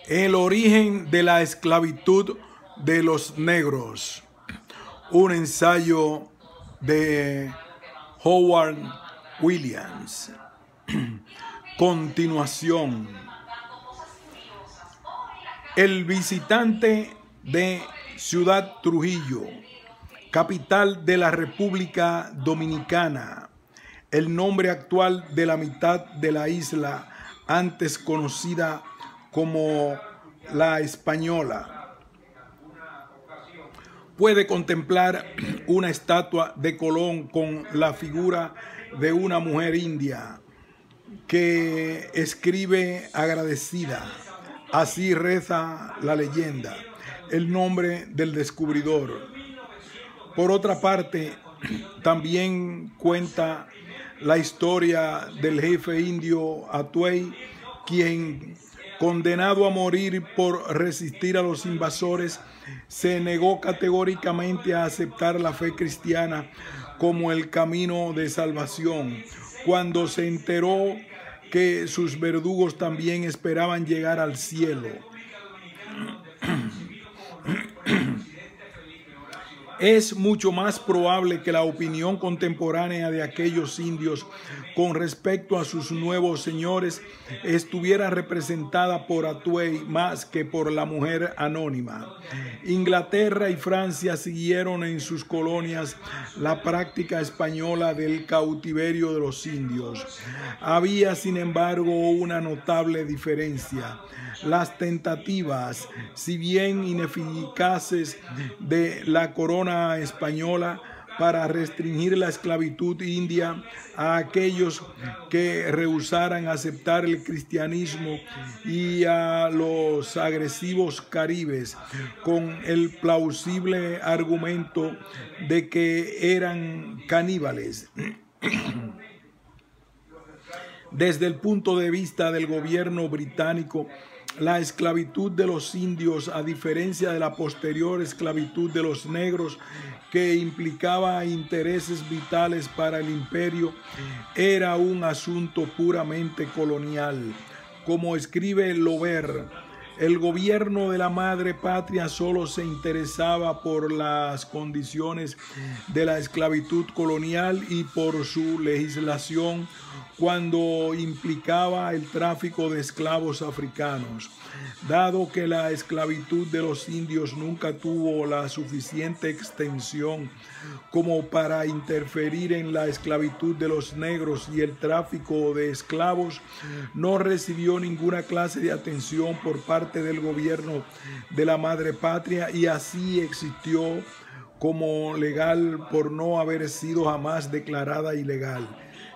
El origen de la esclavitud de los negros. Un ensayo de Howard Williams. Continuación. El visitante de Ciudad Trujillo, capital de la República Dominicana, el nombre actual de la mitad de la isla antes conocida como La Española, puede contemplar una estatua de Colón con la figura de una mujer india que escribe agradecida. Así reza la leyenda, el nombre del descubridor. Por otra parte, también cuenta la historia del jefe indio Atuey, quien, condenado a morir por resistir a los invasores, se negó categóricamente a aceptar la fe cristiana como el camino de salvación, cuando se enteró que sus verdugos también esperaban llegar al cielo. Es mucho más probable que la opinión contemporánea de aquellos indios con respecto a sus nuevos señores estuviera representada por Atuey más que por la mujer anónima. Inglaterra y Francia siguieron en sus colonias la práctica española del cautiverio de los indios. Había, sin embargo, una notable diferencia. Las tentativas, si bien ineficaces, de la corona española para restringir la esclavitud india a aquellos que rehusaran aceptar el cristianismo y a los agresivos caribes, con el plausible argumento de que eran caníbales. Desde el punto de vista del gobierno británico, la esclavitud de los indios, a diferencia de la posterior esclavitud de los negros, que implicaba intereses vitales para el imperio, era un asunto puramente colonial. Como escribe Lover, el gobierno de la madre patria solo se interesaba por las condiciones de la esclavitud colonial y por su legislación cuando implicaba el tráfico de esclavos africanos. Dado que la esclavitud de los indios nunca tuvo la suficiente extensión como para interferir en la esclavitud de los negros y el tráfico de esclavos, no recibió ninguna clase de atención por parte del gobierno de la madre patria y así existió como legal por no haber sido jamás declarada ilegal.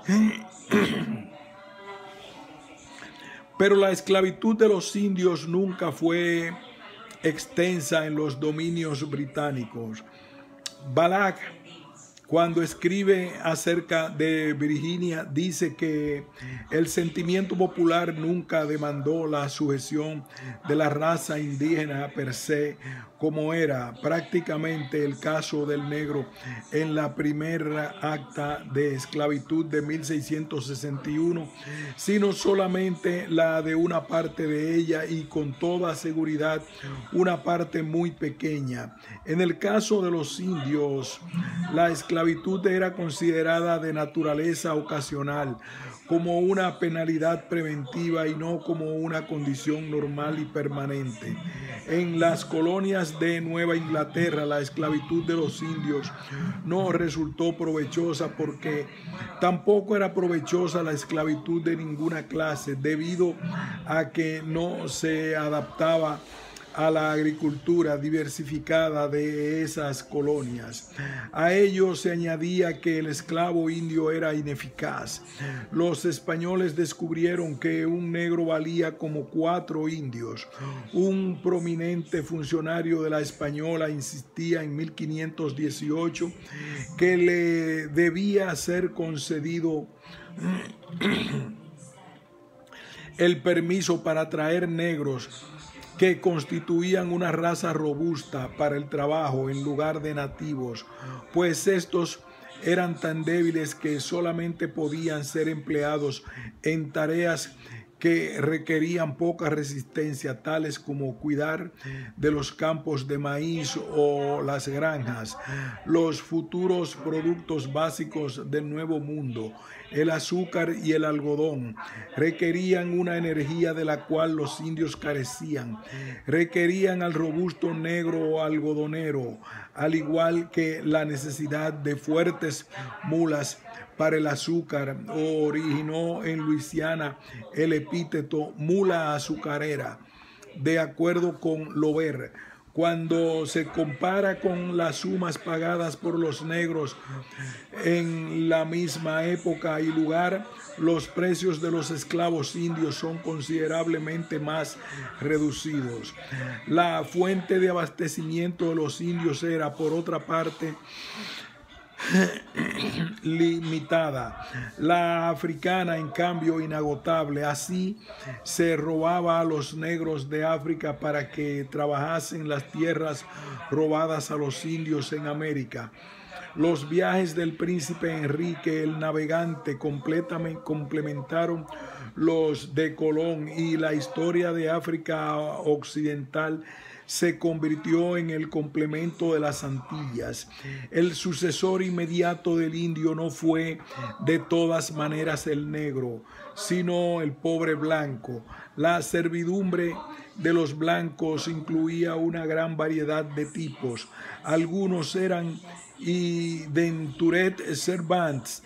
Pero la esclavitud de los indios nunca fue extensa en los dominios británicos. Balak, cuando escribe acerca de Virginia, dice que el sentimiento popular nunca demandó la sujeción de la raza indígena per se, como era prácticamente el caso del negro en la primera acta de esclavitud de 1661, sino solamente la de una parte de ella y con toda seguridad una parte muy pequeña. En el caso de los indios, la esclavitud era considerada de naturaleza ocasional, como una penalidad preventiva y no como una condición normal y permanente. En las colonias de Nueva Inglaterra, la esclavitud de los indios no resultó provechosa porque tampoco era provechosa la esclavitud de ninguna clase, debido a que no se adaptaba a la agricultura diversificada de esas colonias. A ello se añadía que el esclavo indio era ineficaz. Los españoles descubrieron que un negro valía como 4 indios. Un prominente funcionario de la Española insistía en 1518 que le debía ser concedido el permiso para traer negros que constituían una raza robusta para el trabajo en lugar de nativos, pues estos eran tan débiles que solamente podían ser empleados en tareas que requerían poca resistencia, tales como cuidar de los campos de maíz o las granjas. Los futuros productos básicos del Nuevo Mundo, el azúcar y el algodón, requerían una energía de la cual los indios carecían. Requerían al robusto negro algodonero, al igual que la necesidad de fuertes mulas para el azúcar. Originó en Luisiana el epíteto mula azucarera, de acuerdo con Lover. Cuando se compara con las sumas pagadas por los negros en la misma época y lugar, los precios de los esclavos indios son considerablemente más reducidos. La fuente de abastecimiento de los indios era, por otra parte, limitada. La africana, en cambio, inagotable. Así se robaba a los negros de África para que trabajasen las tierras robadas a los indios en América. Los viajes del príncipe Enrique el Navegante complementaron los de Colón, y la historia de África Occidental se convirtió en el complemento de las Antillas. El sucesor inmediato del indio no fue de todas maneras el negro, sino el pobre blanco. La servidumbre de los blancos incluía una gran variedad de tipos. Algunos eran indentured servants,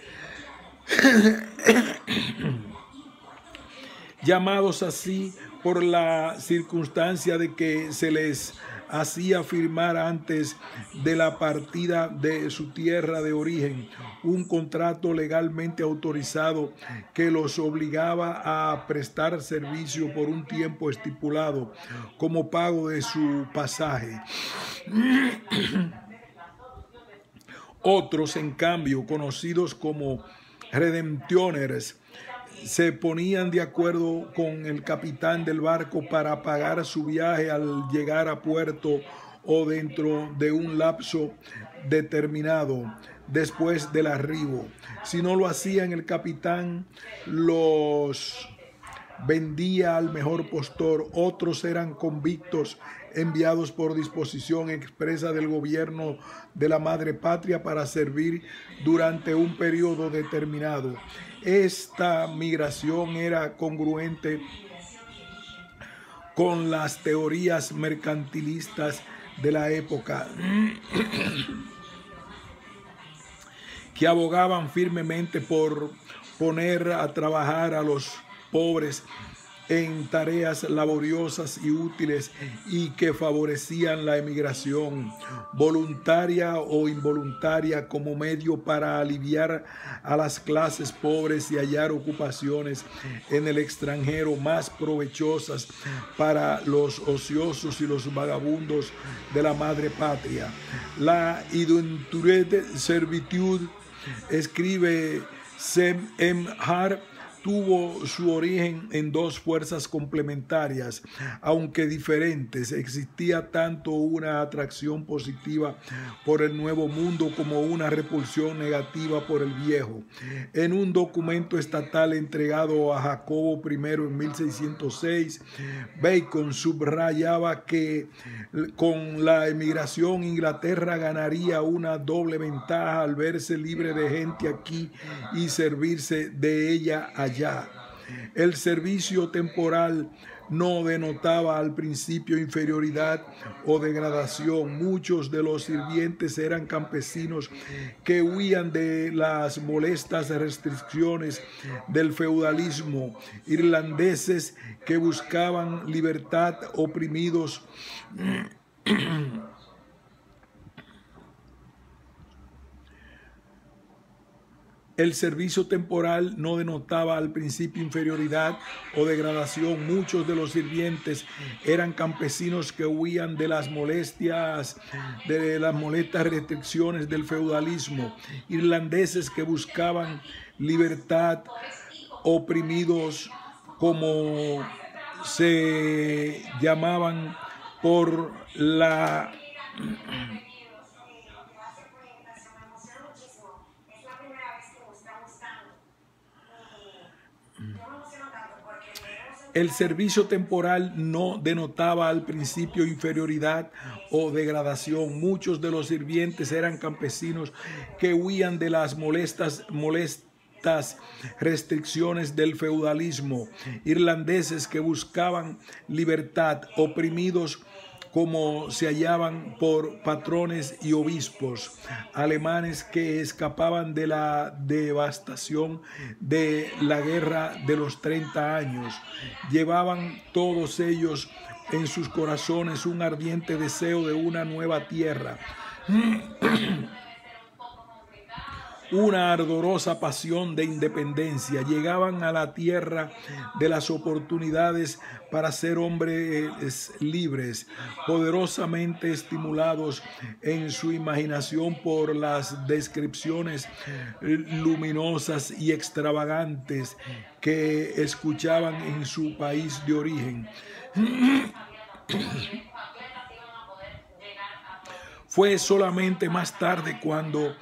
llamados así por la circunstancia de que se les hacía firmar antes de la partida de su tierra de origen un contrato legalmente autorizado que los obligaba a prestar servicio por un tiempo estipulado como pago de su pasaje. Otros, en cambio, conocidos como redemptioners, se ponían de acuerdo con el capitán del barco para pagar su viaje al llegar a puerto o dentro de un lapso determinado después del arribo. Si no lo hacían, el capitán los vendía al mejor postor. Otros eran convictos enviados por disposición expresa del gobierno de la madre patria para servir durante un periodo determinado. Esta migración era congruente con las teorías mercantilistas de la época, que abogaban firmemente por poner a trabajar a los pobres en tareas laboriosas y útiles, y que favorecían la emigración voluntaria o involuntaria como medio para aliviar a las clases pobres y hallar ocupaciones en el extranjero más provechosas para los ociosos y los vagabundos de la madre patria. La indentured servitude, escribe Sem Har, tuvo su origen en dos fuerzas complementarias, aunque diferentes. Existía tanto una atracción positiva por el Nuevo Mundo como una repulsión negativa por el Viejo. En un documento estatal entregado a Jacobo I en 1606, Bacon subrayaba que con la emigración Inglaterra ganaría una doble ventaja al verse libre de gente aquí y servirse de ella allá. El servicio temporal no denotaba al principio inferioridad o degradación. Muchos de los sirvientes eran campesinos que huían de las molestas restricciones del feudalismo, irlandeses que buscaban libertad, oprimidos El servicio temporal no denotaba al principio inferioridad o degradación. Muchos de los sirvientes eran campesinos que huían de las molestas restricciones del feudalismo, irlandeses que buscaban libertad, oprimidos, como se llamaban por la El servicio temporal no denotaba al principio inferioridad o degradación. Muchos de los sirvientes eran campesinos que huían de las molestas restricciones del feudalismo, irlandeses que buscaban libertad, oprimidos como se hallaban por patrones y obispos, alemanes que escapaban de la devastación de la guerra de los 30 años. Llevaban todos ellos en sus corazones un ardiente deseo de una nueva tierra, una ardorosa pasión de independencia. Llegaban a la tierra de las oportunidades para ser hombres libres, poderosamente estimulados en su imaginación por las descripciones luminosas y extravagantes que escuchaban en su país de origen. Fue solamente más tarde cuando,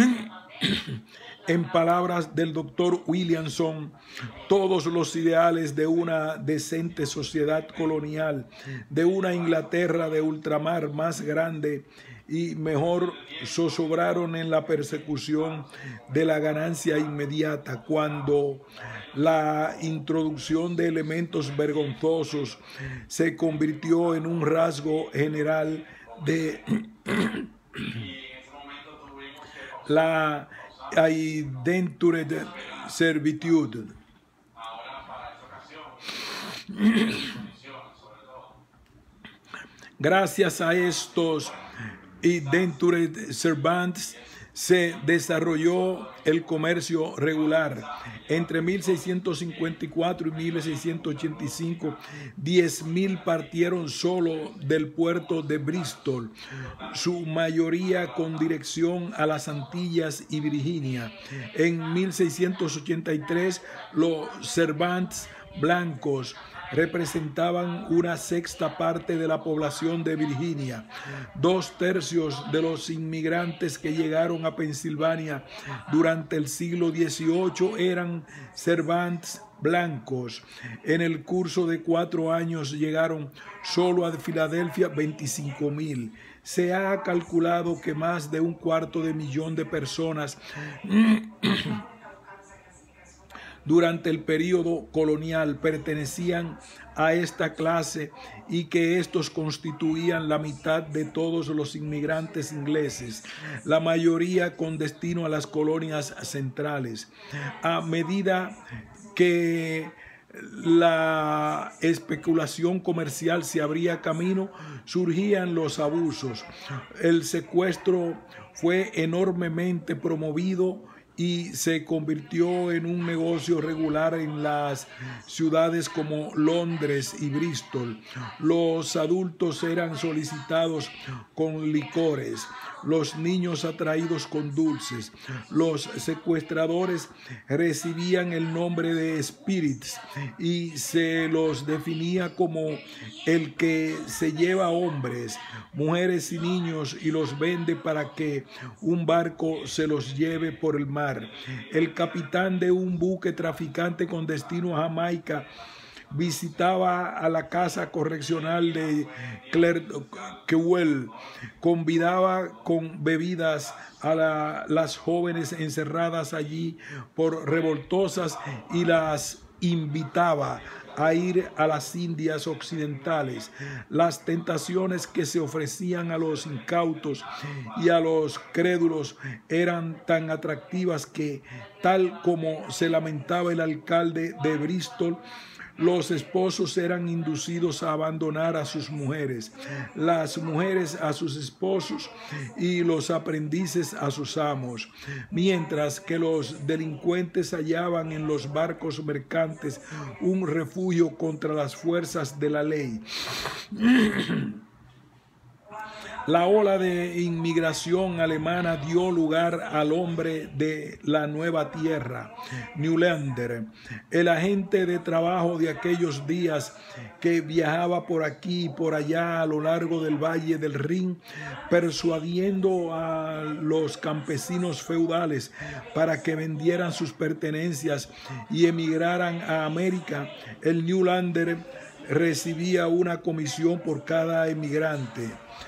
en palabras del doctor Williamson, todos los ideales de una decente sociedad colonial, de una Inglaterra de ultramar más grande y mejor, zozobraron en la persecución de la ganancia inmediata, cuando la introducción de elementos vergonzosos se convirtió en un rasgo general de la indentured servitude. Gracias a estos indentured servants se desarrolló el comercio regular. Entre 1654 y 1685, 10.000 partieron solo del puerto de Bristol, su mayoría con dirección a las Antillas y Virginia. En 1683, los servants blancos representaban una sexta parte de la población de Virginia. 2/3 de los inmigrantes que llegaron a Pensilvania durante el siglo XVIII eran servants blancos. En el curso de 4 años llegaron solo a Filadelfia 25.000. Se ha calculado que más de 250.000 de personas durante el período colonial pertenecían a esta clase y que estos constituían la mitad de todos los inmigrantes ingleses, la mayoría con destino a las colonias centrales. A medida que la especulación comercial se abría camino, surgían los abusos. El secuestro fue enormemente promovido y se convirtió en un negocio regular en las ciudades como Londres y Bristol. Los adultos eran solicitados con licores, los niños atraídos con dulces. Los secuestradores recibían el nombre de spirits y se los definía como el que se lleva hombres, mujeres y niños y los vende para que un barco se los lleve por el mar. El capitán de un buque traficante con destino a Jamaica visitaba a la casa correccional de Clerkenwell, convidaba con bebidas a las jóvenes encerradas allí por revoltosas y las invitaba a ir a las Indias Occidentales. Las tentaciones que se ofrecían a los incautos y a los crédulos eran tan atractivas que, tal como se lamentaba el alcalde de Bristol, los esposos eran inducidos a abandonar a sus mujeres, las mujeres a sus esposos y los aprendices a sus amos, mientras que los delincuentes hallaban en los barcos mercantes un refugio contra las fuerzas de la ley. La ola de inmigración alemana dio lugar al hombre de la nueva tierra, Newlander, el agente de trabajo de aquellos días que viajaba por aquí y por allá a lo largo del valle del Rin, persuadiendo a los campesinos feudales para que vendieran sus pertenencias y emigraran a América. El Newlander recibía una comisión por cada emigrante.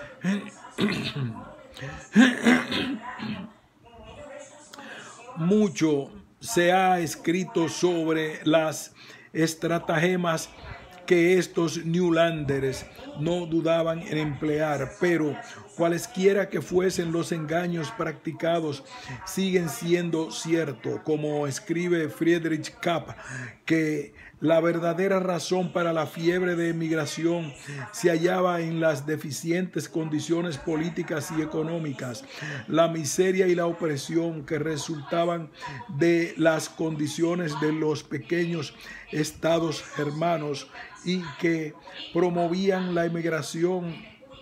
Mucho se ha escrito sobre las estratagemas que estos Newlanders no dudaban en emplear, pero cualesquiera que fuesen los engaños practicados, siguen siendo ciertos, como escribe Friedrich Kapp, que la verdadera razón para la fiebre de emigración se hallaba en las deficientes condiciones políticas y económicas, la miseria y la opresión que resultaban de las condiciones de los pequeños estados germanos y que promovían la emigración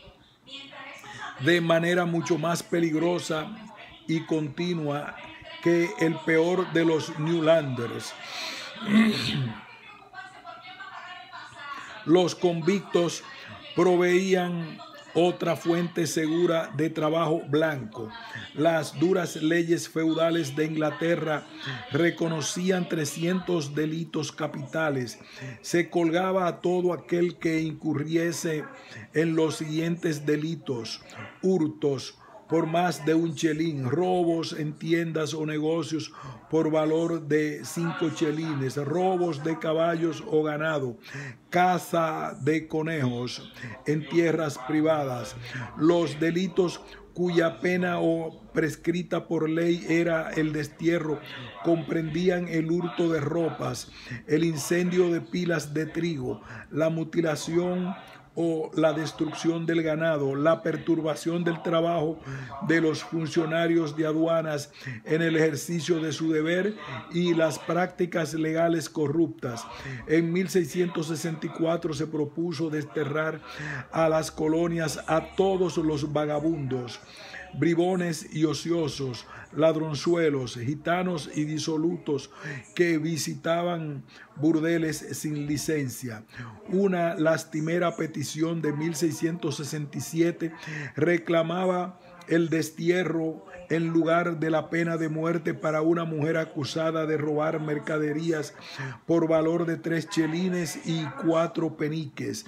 de manera mucho más peligrosa y continua que el peor de los Newlanders. Los convictos proveían otra fuente segura de trabajo blanco. Las duras leyes feudales de Inglaterra reconocían 300 delitos capitales. Se colgaba a todo aquel que incurriese en los siguientes delitos: hurtos por más de 1 chelín, robos en tiendas o negocios por valor de 5 chelines, robos de caballos o ganado, caza de conejos en tierras privadas. Los delitos cuya pena o prescrita por ley era el destierro comprendían el hurto de ropas, el incendio de pilas de trigo, la mutilación o la destrucción del ganado, la perturbación del trabajo de los funcionarios de aduanas en el ejercicio de su deber y las prácticas legales corruptas. En 1664 se propuso desterrar a las colonias a todos los vagabundos, bribones y ociosos, ladronzuelos, gitanos y disolutos que visitaban burdeles sin licencia. Una lastimera petición de 1667 reclamaba el destierro en lugar de la pena de muerte para una mujer acusada de robar mercaderías por valor de 3 chelines y 4 peniques.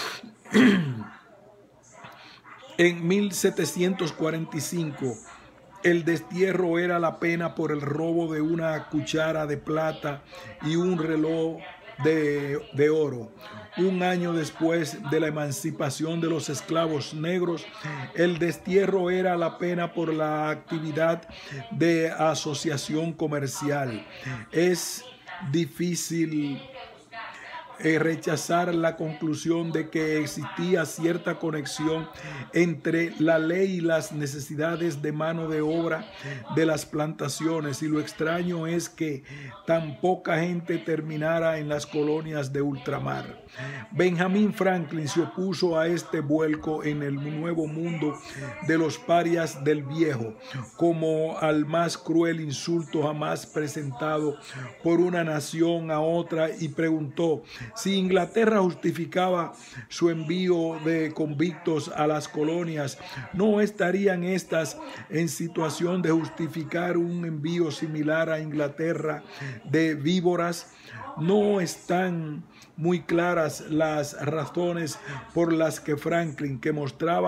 En 1745, el destierro era la pena por el robo de una cuchara de plata y un reloj de oro. Un año después de la emancipación de los esclavos negros, el destierro era la pena por la actividad de asociación comercial. Es difícil rechazar la conclusión de que existía cierta conexión entre la ley y las necesidades de mano de obra de las plantaciones, y lo extraño es que tan poca gente terminara en las colonias de ultramar. Benjamin Franklin se opuso a este vuelco en el nuevo mundo de los parias del viejo como al más cruel insulto jamás presentado por una nación a otra, y preguntó: si Inglaterra justificaba su envío de convictos a las colonias, ¿no estarían estas en situación de justificar un envío similar a Inglaterra de víboras? No están muy claras las razones por las que Franklin, que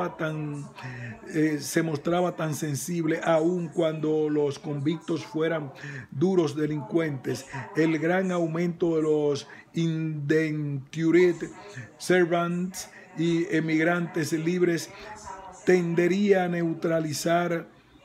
se mostraba tan sensible aun cuando los convictos fueran duros delincuentes, el gran aumento de los indentured servants y emigrantes libres tendería a neutralizar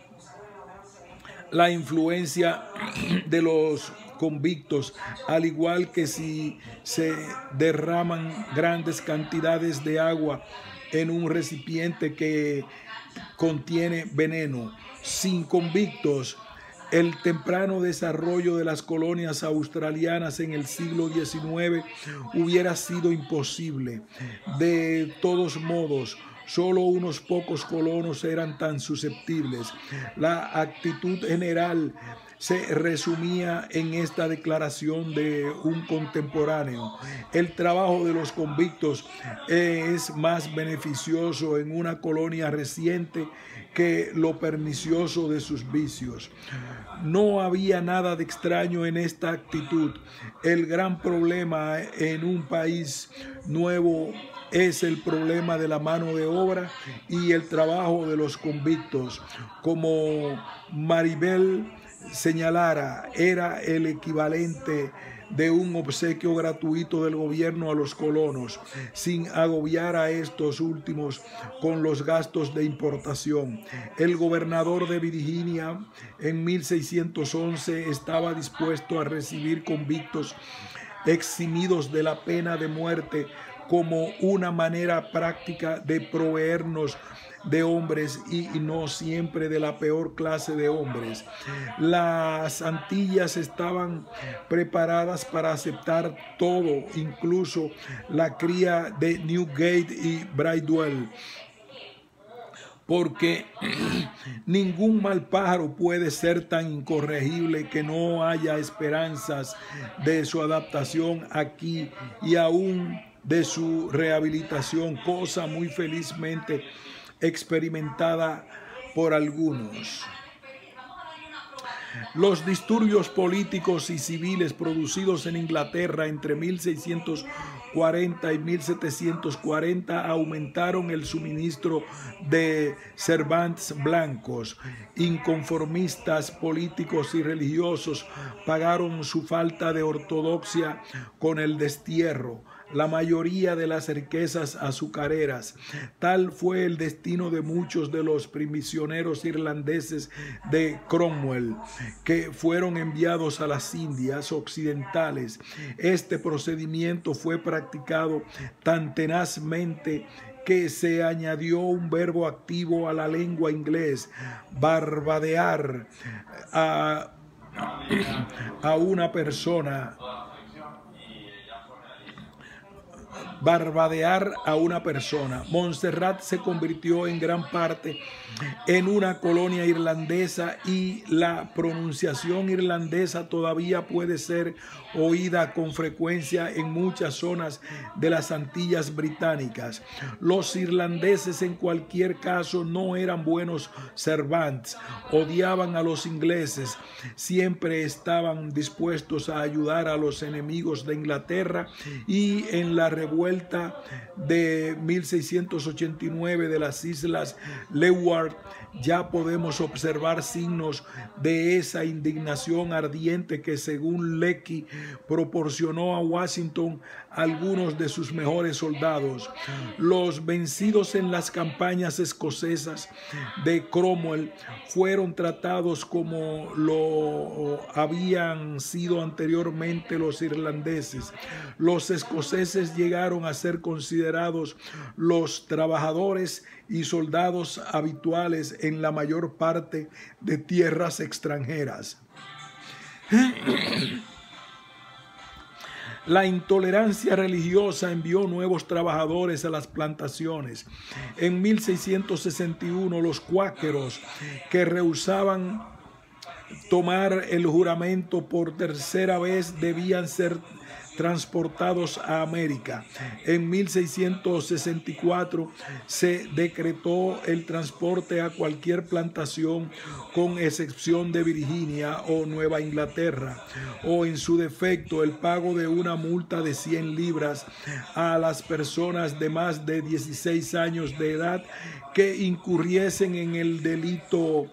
la influencia de los convictos, al igual que si se derraman grandes cantidades de agua en un recipiente que contiene veneno. Sin convictos, el temprano desarrollo de las colonias australianas en el siglo XIX hubiera sido imposible. De todos modos, Solo unos pocos colonos eran tan susceptibles. La actitud general se resumía en esta declaración de un contemporáneo: el trabajo de los convictos es más beneficioso en una colonia reciente que lo pernicioso de sus vicios. No había nada de extraño en esta actitud. El gran problema en un país nuevo es el problema de la mano de obra y el trabajo de los convictos. Como Maribel señalara, era el equivalente de un obsequio gratuito del gobierno a los colonos, sin agobiar a estos últimos con los gastos de importación. El gobernador de Virginia en 1611 estaba dispuesto a recibir convictos eximidos de la pena de muerte como una manera práctica de proveernos de hombres y no siempre de la peor clase de hombres. Las Antillas estaban preparadas para aceptar todo, incluso la cría de Newgate y Bridewell, porque ningún mal pájaro puede ser tan incorregible que no haya esperanzas de su adaptación aquí y aún de su rehabilitación, cosa muy felizmente experimentada por algunos. Los disturbios políticos y civiles producidos en Inglaterra entre 1640 y 1740 aumentaron el suministro de servantes blancos. Inconformistas políticos y religiosos pagaron su falta de ortodoxia con el destierro, la mayoría de las riquezas azucareras. Tal fue el destino de muchos de los prisioneros irlandeses de Cromwell, que fueron enviados a las Indias occidentales. Este procedimiento fue practicado tan tenazmente que se añadió un verbo activo a la lengua inglés: barbadear a una persona. Barbadear a una persona. Montserrat se convirtió en gran parte en una colonia irlandesa y la pronunciación irlandesa todavía puede ser oída con frecuencia en muchas zonas de las Antillas británicas. Los irlandeses en cualquier caso no eran buenos servants, odiaban a los ingleses, siempre estaban dispuestos a ayudar a los enemigos de Inglaterra, y en la revuelta de 1689 de las Islas Leeward ya podemos observar signos de esa indignación ardiente que, según Lecky, proporcionó a Washington algunos de sus mejores soldados. Los vencidos en las campañas escocesas de Cromwell fueron tratados como lo habían sido anteriormente los irlandeses. Los escoceses llegaron a ser considerados los trabajadores y soldados habituales en la mayor parte de tierras extranjeras. La intolerancia religiosa envió nuevos trabajadores a las plantaciones. En 1661, los cuáqueros, que rehusaban tomar el juramento por tercera vez, debían ser transportados a América. En 1664 se decretó el transporte a cualquier plantación, con excepción de Virginia o Nueva Inglaterra, o en su defecto el pago de una multa de 100 libras a las personas de más de 16 años de edad que incurriesen en el delito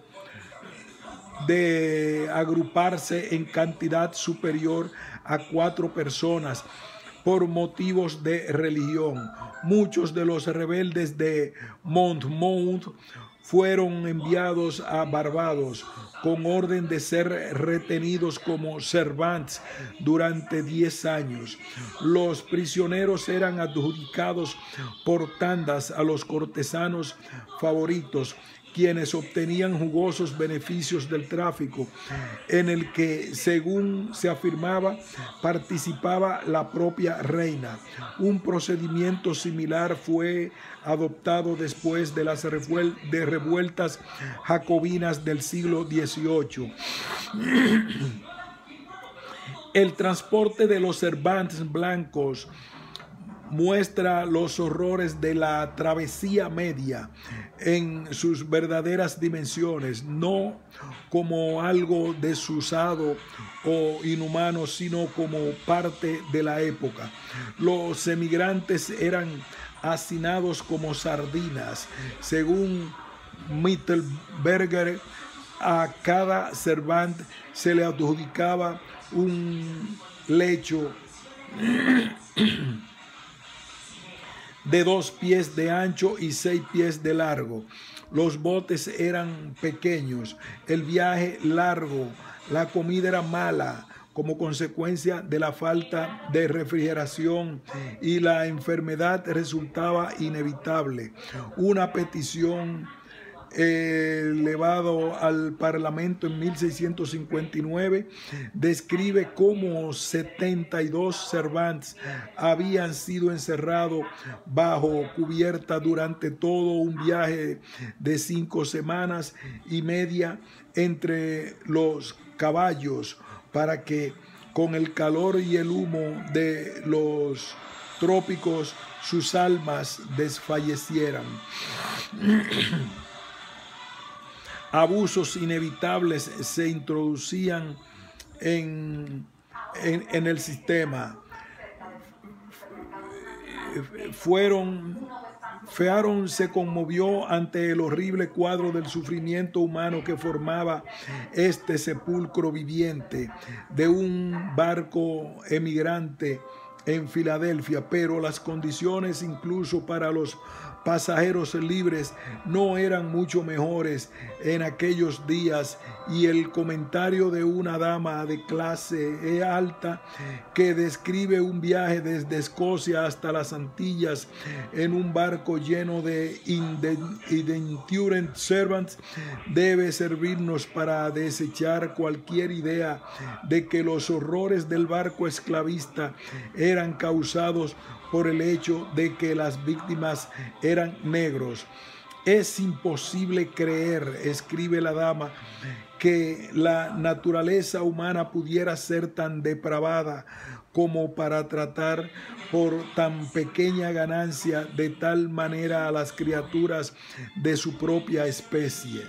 de agruparse en cantidad superior a 4 personas por motivos de religión. Muchos de los rebeldes de Monmouth fueron enviados a Barbados con orden de ser retenidos como servants durante 10 años. Los prisioneros eran adjudicados por tandas a los cortesanos favoritos quienes obtenían jugosos beneficios del tráfico, en el que, según se afirmaba, participaba la propia reina. Un procedimiento similar fue adoptado después de las revueltas jacobinas del siglo XVIII. El transporte de los Cervantes blancos muestra los horrores de la travesía media en sus verdaderas dimensiones, no como algo desusado o inhumano, sino como parte de la época. Los emigrantes eran hacinados como sardinas. Según Mittelberger, a cada Cervante se le adjudicaba un lecho de 2 pies de ancho y 6 pies de largo. Los botes eran pequeños, el viaje largo, la comida era mala como consecuencia de la falta de refrigeración, y la enfermedad resultaba inevitable. Una petición elevado al Parlamento en 1659 describe cómo 72 Cervantes habían sido encerrados bajo cubierta durante todo un viaje de 5 semanas y media entre los caballos, para que con el calor y el humo de los trópicos sus almas desfallecieran. Abusos inevitables se introducían en el sistema. Fearon se conmovió ante el horrible cuadro del sufrimiento humano que formaba este sepulcro viviente de un barco emigrante en Filadelfia, pero las condiciones incluso para los pasajeros libres no eran mucho mejores en aquellos días, y el comentario de una dama de clase alta que describe un viaje desde Escocia hasta las Antillas en un barco lleno de indentured servants debe servirnos para desechar cualquier idea de que los horrores del barco esclavista eran causados por el hecho de que las víctimas eran negros. Es imposible creer, escribe la dama, que la naturaleza humana pudiera ser tan depravada como para tratar por tan pequeña ganancia de tal manera a las criaturas de su propia especie.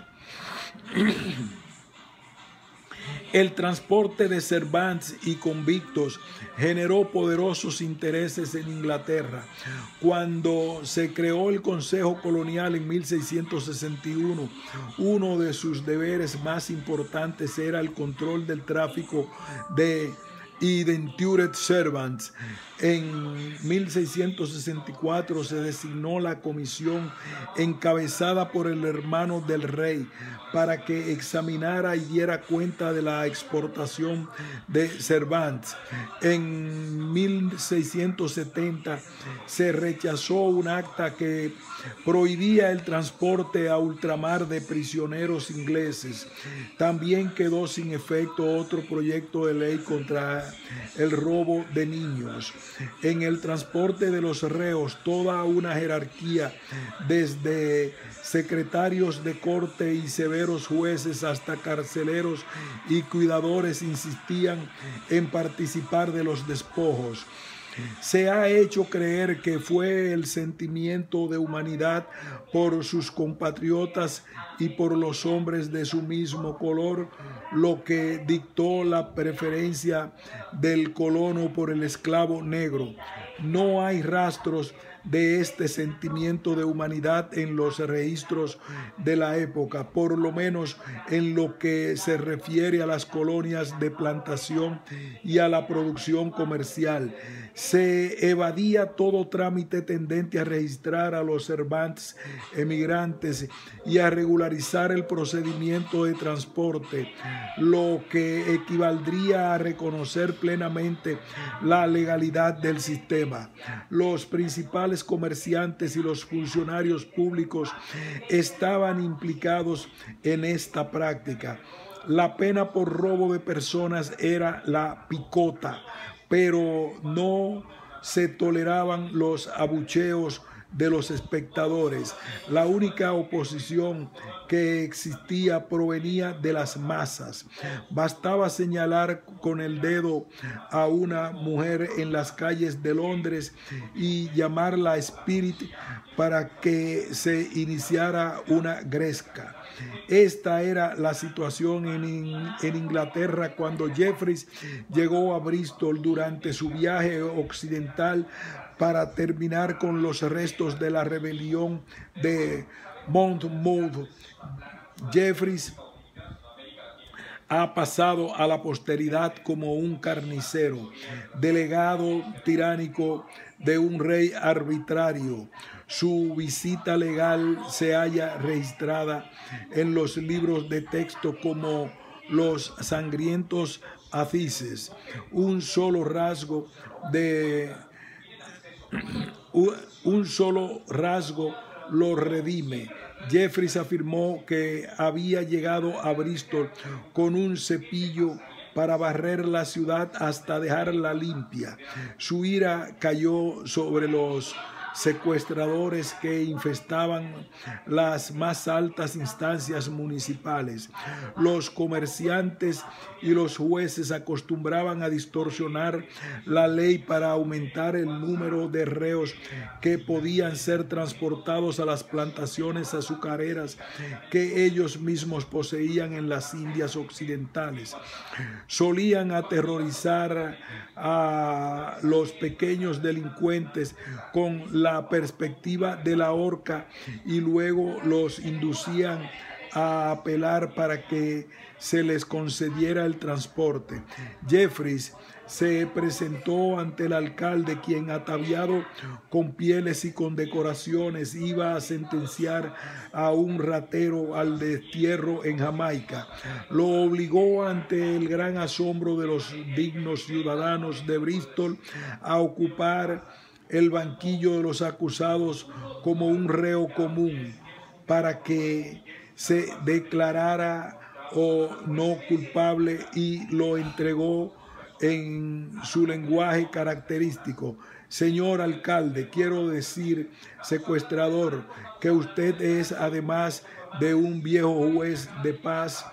El transporte de Cervantes y convictos generó poderosos intereses en Inglaterra. Cuando se creó el Consejo Colonial en 1661, uno de sus deberes más importantes era el control del tráfico de indentured servants. En 1664 se designó la comisión encabezada por el hermano del rey para que examinara y diera cuenta de la exportación de Cervantes. En 1670 se rechazó un acta que prohibía el transporte a ultramar de prisioneros ingleses. También quedó sin efecto otro proyecto de ley contra el robo de niños. En el transporte de los reos, toda una jerarquía, desde secretarios de corte y severos jueces hasta carceleros y cuidadores, insistían en participar de los despojos. Se ha hecho creer que fue el sentimiento de humanidad por sus compatriotas y por los hombres de su mismo color lo que dictó la preferencia del colono por el esclavo negro. No hay rastros de este sentimiento de humanidad en los registros de la época, por lo menos en lo que se refiere a las colonias de plantación y a la producción comercial. Se evadía todo trámite tendente a registrar a los Cervantes emigrantes y a regularizar el procedimiento de transporte, lo que equivaldría a reconocer plenamente la legalidad del sistema. Los principales principales comerciantes y los funcionarios públicos estaban implicados en esta práctica. La pena por robo de personas era la picota, pero no se toleraban los abucheos de los espectadores. La única oposición que existía provenía de las masas. Bastaba señalar con el dedo a una mujer en las calles de Londres y llamarla Spirit para que se iniciara una gresca. Esta era la situación en Inglaterra cuando Jeffreys llegó a Bristol durante su viaje occidental para terminar con los restos de la rebelión de Monmouth. Jeffreys ha pasado a la posteridad como un carnicero, delegado tiránico de un rey arbitrario. Su visita legal se halla registrada en los libros de texto como los sangrientos acices. Un solo rasgo lo redime. Jeffreys afirmó que había llegado a Bristol con un cepillo para barrer la ciudad hasta dejarla limpia. Su ira cayó sobre los secuestradores que infestaban las más altas instancias municipales. Los comerciantes y los jueces acostumbraban a distorsionar la ley para aumentar el número de reos que podían ser transportados a las plantaciones azucareras que ellos mismos poseían en las Indias Occidentales. Solían aterrorizar a los pequeños delincuentes con la perspectiva de la horca y luego los inducían a apelar para que se les concediera el transporte. Jeffreys se presentó ante el alcalde, quien, ataviado con pieles y condecoraciones, iba a sentenciar a un ratero al destierro en Jamaica. Lo obligó, ante el gran asombro de los dignos ciudadanos de Bristol, a ocupar el banquillo de los acusados como un reo común para que se declarara o no culpable, y lo entregó en su lenguaje característico. Señor alcalde, quiero decir, secuestrador, que usted es, además de un viejo juez de paz,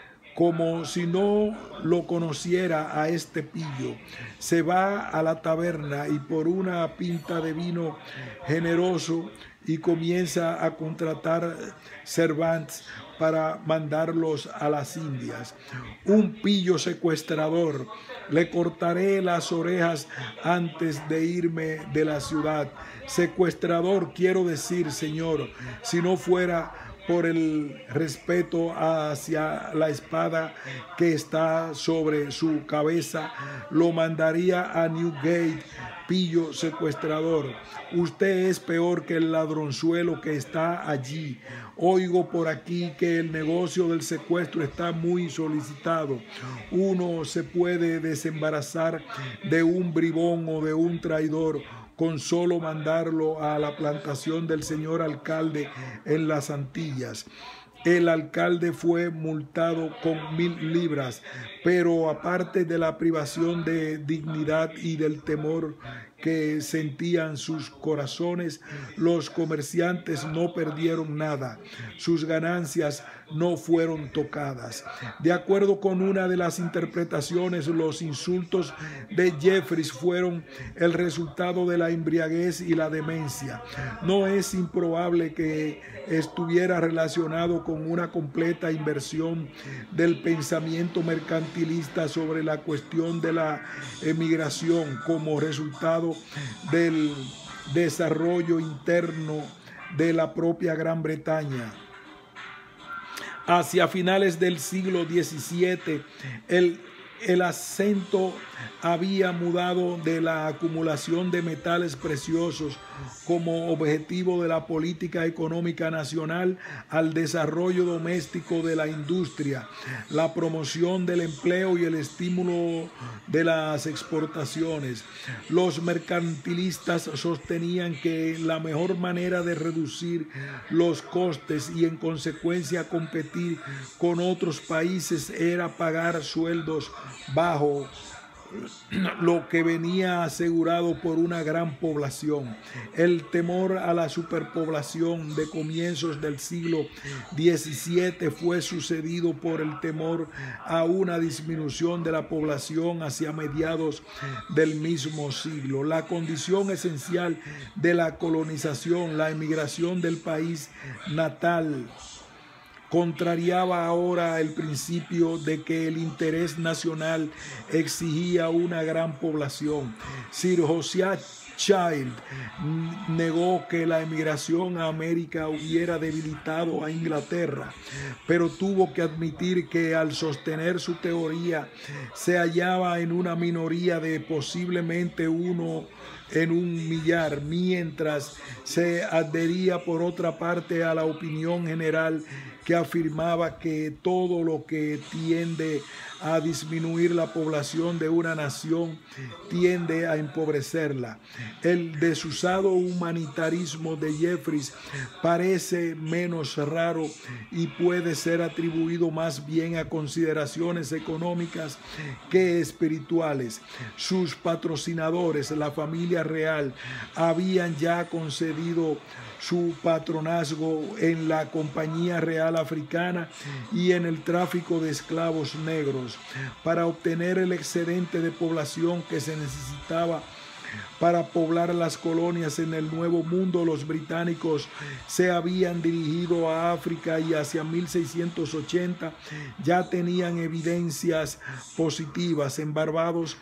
como si no lo conociera a este pillo. Se va a la taberna y por una pinta de vino generoso y comienza a contratar servantes para mandarlos a las Indias. Un pillo secuestrador. Le cortaré las orejas antes de irme de la ciudad. Secuestrador, quiero decir, señor, si no fuera por el respeto hacia la espada que está sobre su cabeza, lo mandaría a Newgate. Pillo secuestrador, usted es peor que el ladronzuelo que está allí. Oigo por aquí que el negocio del secuestro está muy solicitado. Uno se puede desembarazar de un bribón o de un traidor con solo mandarlo a la plantación del señor alcalde en las Antillas. El alcalde fue multado con 1000 libras, pero aparte de la privación de dignidad y del temor que sentían sus corazones, los comerciantes no perdieron nada. Sus ganancias no fueron tocadas. De acuerdo con una de las interpretaciones, los insultos de Jeffreys fueron el resultado de la embriaguez y la demencia. No es improbable que estuviera relacionado con una completa inversión del pensamiento mercantilista sobre la cuestión de la emigración como resultado del desarrollo interno de la propia Gran Bretaña. Hacia finales del siglo XVII, el el acento había mudado de la acumulación de metales preciosos como objetivo de la política económica nacional al desarrollo doméstico de la industria, la promoción del empleo y el estímulo de las exportaciones. Los mercantilistas sostenían que la mejor manera de reducir los costes y en consecuencia competir con otros países era pagar sueldos bajos, lo que venía asegurado por una gran población. El temor a la superpoblación de comienzos del siglo XVII fue sucedido por el temor a una disminución de la población hacia mediados del mismo siglo. La condición esencial de la colonización, la emigración del país natal, contrariaba ahora el principio de que el interés nacional exigía una gran población. Sir Josiah Child negó que la emigración a América hubiera debilitado a Inglaterra, pero tuvo que admitir que al sostener su teoría se hallaba en una minoría de posiblemente uno en un millar, mientras se adhería por otra parte a la opinión general que afirmaba que todo lo que tiende a disminuir la población de una nación tiende a empobrecerla. El desusado humanitarismo de Jeffreys parece menos raro y puede ser atribuido más bien a consideraciones económicas que espirituales. Sus patrocinadores, la familia real, habían ya concedido su patronazgo en la Compañía Real Africana y en el tráfico de esclavos negros. Para obtener el excedente de población que se necesitaba para poblar las colonias en el Nuevo Mundo, los británicos se habían dirigido a África y hacia 1680 ya tenían evidencias positivas en Barbados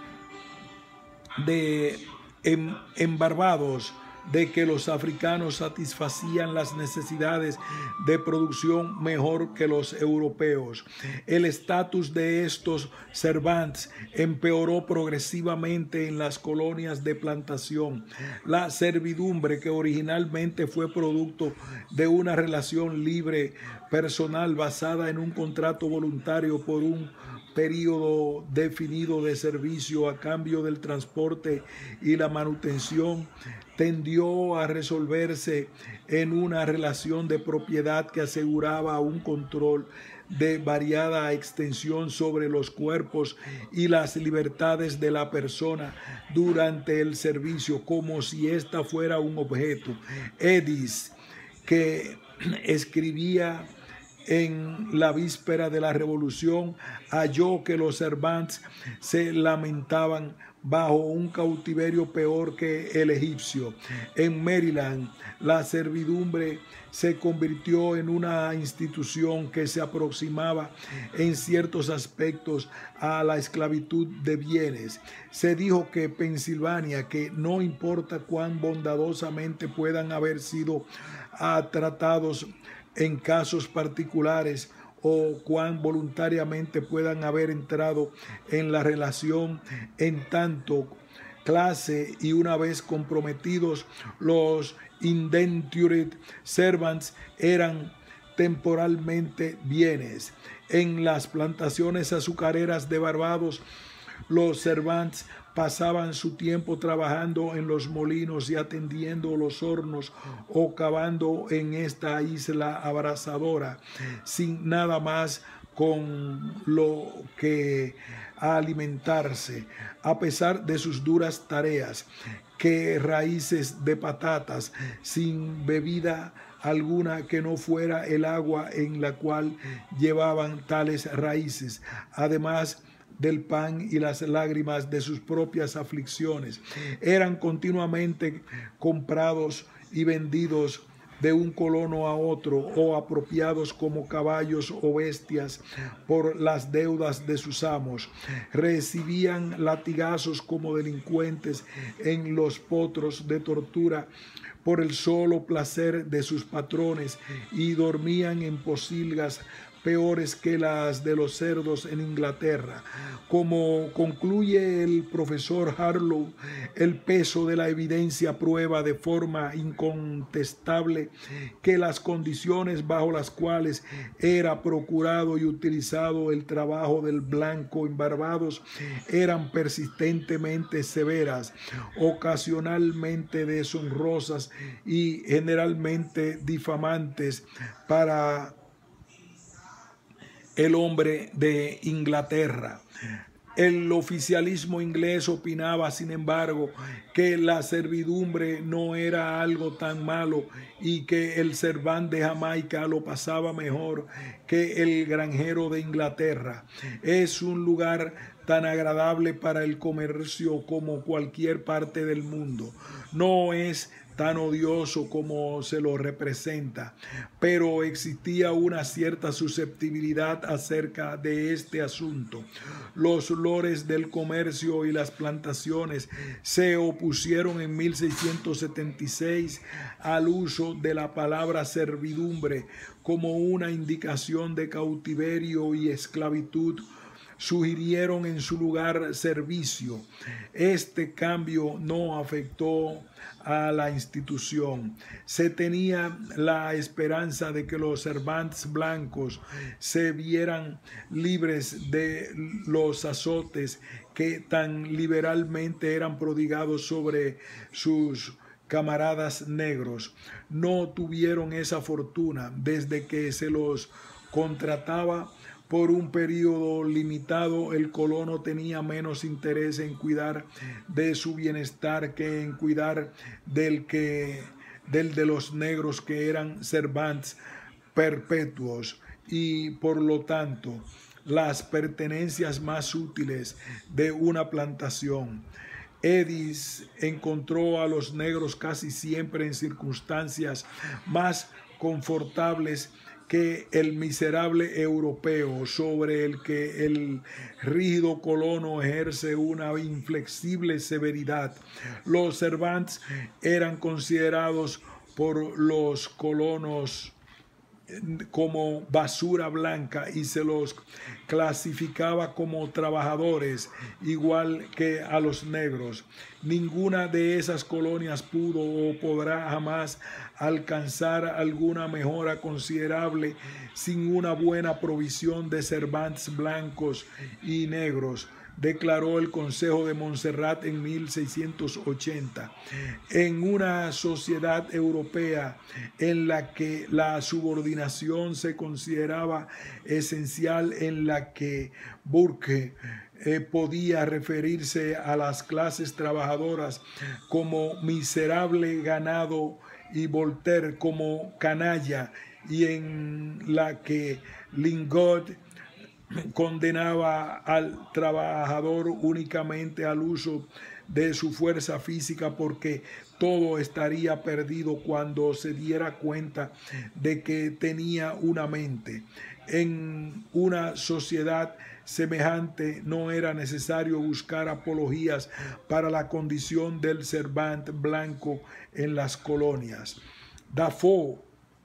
de que los africanos satisfacían las necesidades de producción mejor que los europeos. El estatus de estos servants empeoró progresivamente en las colonias de plantación. La servidumbre, que originalmente fue producto de una relación libre personal basada en un contrato voluntario por un periodo definido de servicio a cambio del transporte y la manutención, tendió a resolverse en una relación de propiedad que aseguraba un control de variada extensión sobre los cuerpos y las libertades de la persona durante el servicio, como si ésta fuera un objeto. Edis, que escribía en la víspera de la Revolución, halló que los servants se lamentaban bajo un cautiverio peor que el egipcio. En Maryland, la servidumbre se convirtió en una institución que se aproximaba en ciertos aspectos a la esclavitud de bienes. Se dijo que Pensilvania, que no importa cuán bondadosamente puedan haber sido tratados en casos particulares o cuán voluntariamente puedan haber entrado en la relación en tanto clase, y una vez comprometidos, los indentured servants eran temporalmente bienes. En las plantaciones azucareras de Barbados, los servants pasaban su tiempo trabajando en los molinos y atendiendo los hornos o cavando en esta isla abrasadora, sin nada más con lo que alimentarse, a pesar de sus duras tareas, que raíces de patatas, sin bebida alguna que no fuera el agua en la cual llevaban tales raíces, además del pan y las lágrimas de sus propias aflicciones. Eran continuamente comprados y vendidos de un colono a otro, o apropiados como caballos o bestias por las deudas de sus amos. Recibían latigazos como delincuentes en los potros de tortura por el solo placer de sus patrones, y dormían en pocilgas peores que las de los cerdos en Inglaterra. Como concluye el profesor Harlow, el peso de la evidencia prueba de forma incontestable que las condiciones bajo las cuales era procurado y utilizado el trabajo del blanco en Barbados eran persistentemente severas, ocasionalmente deshonrosas y generalmente difamantes para el hombre de Inglaterra. El oficialismo inglés opinaba, sin embargo, que la servidumbre no era algo tan malo y que el serván de Jamaica lo pasaba mejor que el granjero de Inglaterra. Es un lugar tan agradable para el comercio como cualquier parte del mundo. No es tan odioso como se lo representa, pero existía una cierta susceptibilidad acerca de este asunto. Los lores del comercio y las plantaciones se opusieron en 1676 al uso de la palabra servidumbre como una indicación de cautiverio y esclavitud. Sugirieron en su lugar servicio. Este cambio no afectó a la institución. Se tenía la esperanza de que los servantes blancos se vieran libres de los azotes que tan liberalmente eran prodigados sobre sus camaradas negros. No tuvieron esa fortuna desde que se los contrataba por un periodo limitado. El colono tenía menos interés en cuidar de su bienestar que en cuidar del de los negros, que eran servantes perpetuos y por lo tanto las pertenencias más útiles de una plantación. Edis encontró a los negros casi siempre en circunstancias más confortables que el miserable europeo, sobre el que el rígido colono ejerce una inflexible severidad. Los servantes eran considerados por los colonos como basura blanca y se los clasificaba como trabajadores igual que a los negros. Ninguna de esas colonias pudo o podrá jamás alcanzar alguna mejora considerable sin una buena provisión de servantes blancos y negros, declaró el Consejo de Montserrat en 1680. En una sociedad europea en la que la subordinación se consideraba esencial, en la que Burke podía referirse a las clases trabajadoras como miserable ganado y Voltaire como canalla, y en la que Lingot condenaba al trabajador únicamente al uso de su fuerza física, porque todo estaría perdido cuando se diera cuenta de que tenía una mente. En una sociedad semejante no era necesario buscar apologías para la condición del servante blanco en las colonias. Dafoe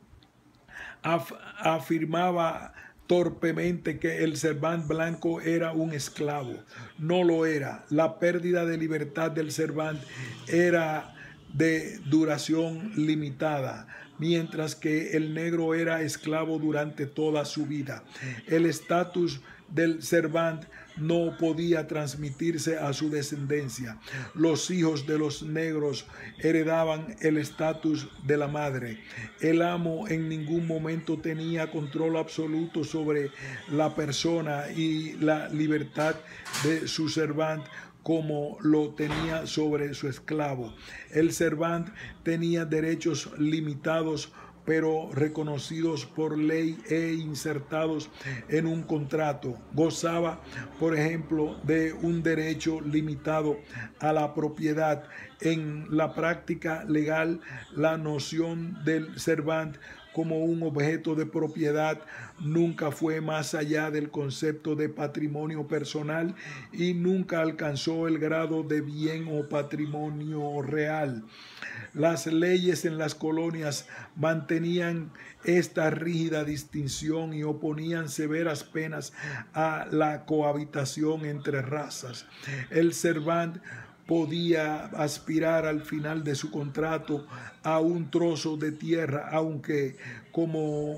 afirmaba torpemente que el servante blanco era un esclavo. No lo era. La pérdida de libertad del servante era de duración limitada, mientras que el negro era esclavo durante toda su vida. El estatus del servante no podía transmitirse a su descendencia. Los hijos de los negros heredaban el estatus de la madre. El amo en ningún momento tenía control absoluto sobre la persona y la libertad de su servante como lo tenía sobre su esclavo. El servante tenía derechos limitados pero reconocidos por ley e insertados en un contrato. Gozaba, por ejemplo, de un derecho limitado a la propiedad. En la práctica legal, la noción del servante como un objeto de propiedad, nunca fue más allá del concepto de patrimonio personal y nunca alcanzó el grado de bien o patrimonio real. Las leyes en las colonias mantenían esta rígida distinción y oponían severas penas a la cohabitación entre razas. El servant podía aspirar al final de su contrato a un trozo de tierra, aunque, como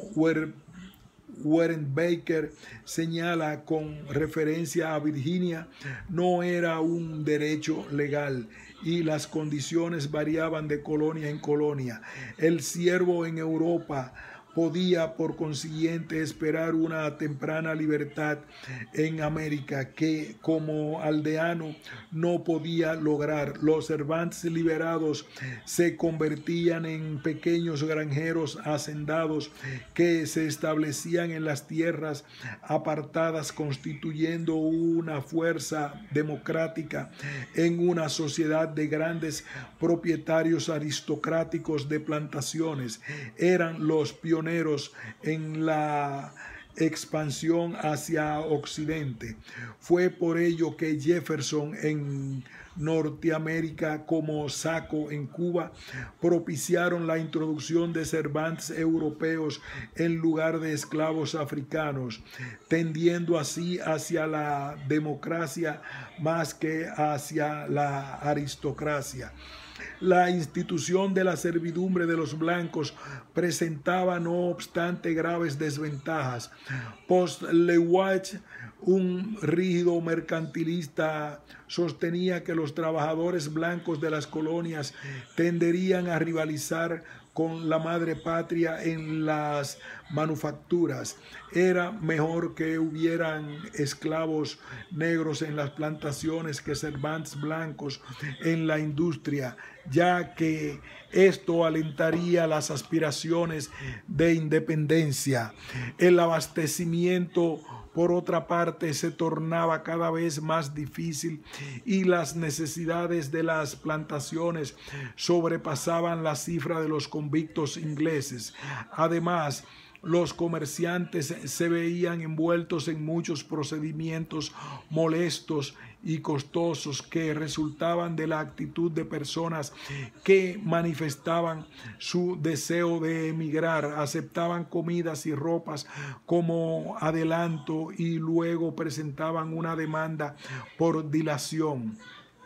Warren Baker señala con referencia a Virginia, no era un derecho legal y las condiciones variaban de colonia en colonia. El siervo en Europa podía por consiguiente esperar una temprana libertad en América que como aldeano no podía lograr. Los servantes liberados se convertían en pequeños granjeros hacendados que se establecían en las tierras apartadas, constituyendo una fuerza democrática en una sociedad de grandes propietarios aristocráticos de plantaciones. Eran los pioneros en la expansión hacia Occidente. Fue por ello que Jefferson en Norteamérica como Saco en Cuba propiciaron la introducción de servantes europeos en lugar de esclavos africanos, tendiendo así hacia la democracia más que hacia la aristocracia. La institución de la servidumbre de los blancos presentaba, no obstante, graves desventajas. Post-Lewis, un rígido mercantilista, sostenía que los trabajadores blancos de las colonias tenderían a rivalizar con la madre patria en las manufacturas. Era mejor que hubieran esclavos negros en las plantaciones que servantes blancos en la industria, ya que esto alentaría las aspiraciones de independencia. El abastecimiento, por otra parte, se tornaba cada vez más difícil y las necesidades de las plantaciones sobrepasaban la cifra de los convictos ingleses. Además, los comerciantes se veían envueltos en muchos procedimientos molestos y costosos que resultaban de la actitud de personas que manifestaban su deseo de emigrar, aceptaban comidas y ropas como adelanto y luego presentaban una demanda por dilación.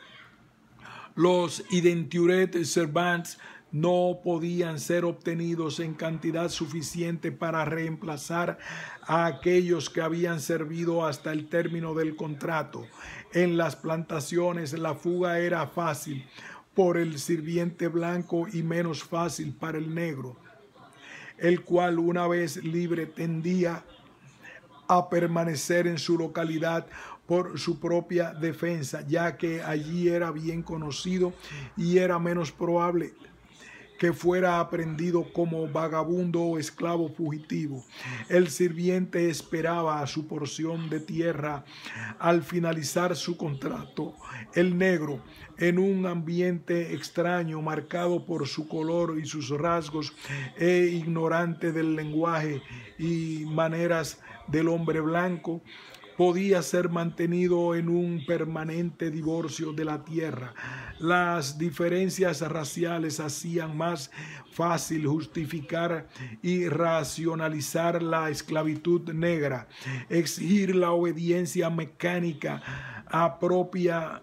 Los indentured servants no podían ser obtenidos en cantidad suficiente para reemplazar a aquellos que habían servido hasta el término del contrato. En las plantaciones la fuga era fácil por el sirviente blanco y menos fácil para el negro, el cual una vez libre tendía a permanecer en su localidad por su propia defensa, ya que allí era bien conocido y era menos probable que fuera aprendido como vagabundo o esclavo fugitivo. El sirviente esperaba su porción de tierra al finalizar su contrato. El negro, en un ambiente extraño, marcado por su color y sus rasgos, e ignorante del lenguaje y maneras del hombre blanco, podía ser mantenido en un permanente divorcio de la tierra. Las diferencias raciales hacían más fácil justificar y racionalizar la esclavitud negra. Exigir la obediencia mecánica propia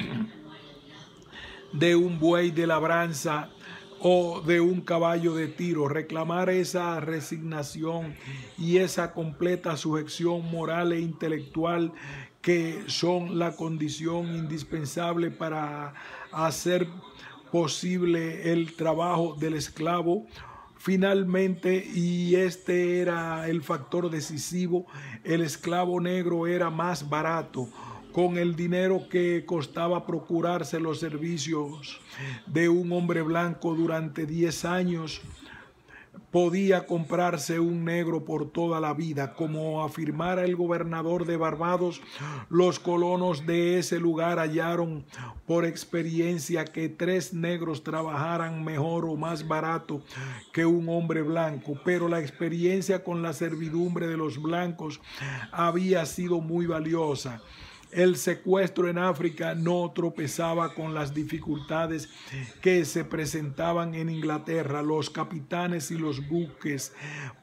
de un buey de labranza o de un caballo de tiro, reclamar esa resignación y esa completa sujeción moral e intelectual que son la condición indispensable para hacer posible el trabajo del esclavo. Finalmente, y este era el factor decisivo, el esclavo negro era más barato. Con el dinero que costaba procurarse los servicios de un hombre blanco durante 10 años, podía comprarse un negro por toda la vida. Como afirmara el gobernador de Barbados, los colonos de ese lugar hallaron por experiencia que 3 negros trabajaran mejor o más barato que un hombre blanco, pero la experiencia con la servidumbre de los blancos había sido muy valiosa. El secuestro en África no tropezaba con las dificultades que se presentaban en Inglaterra. Los capitanes y los buques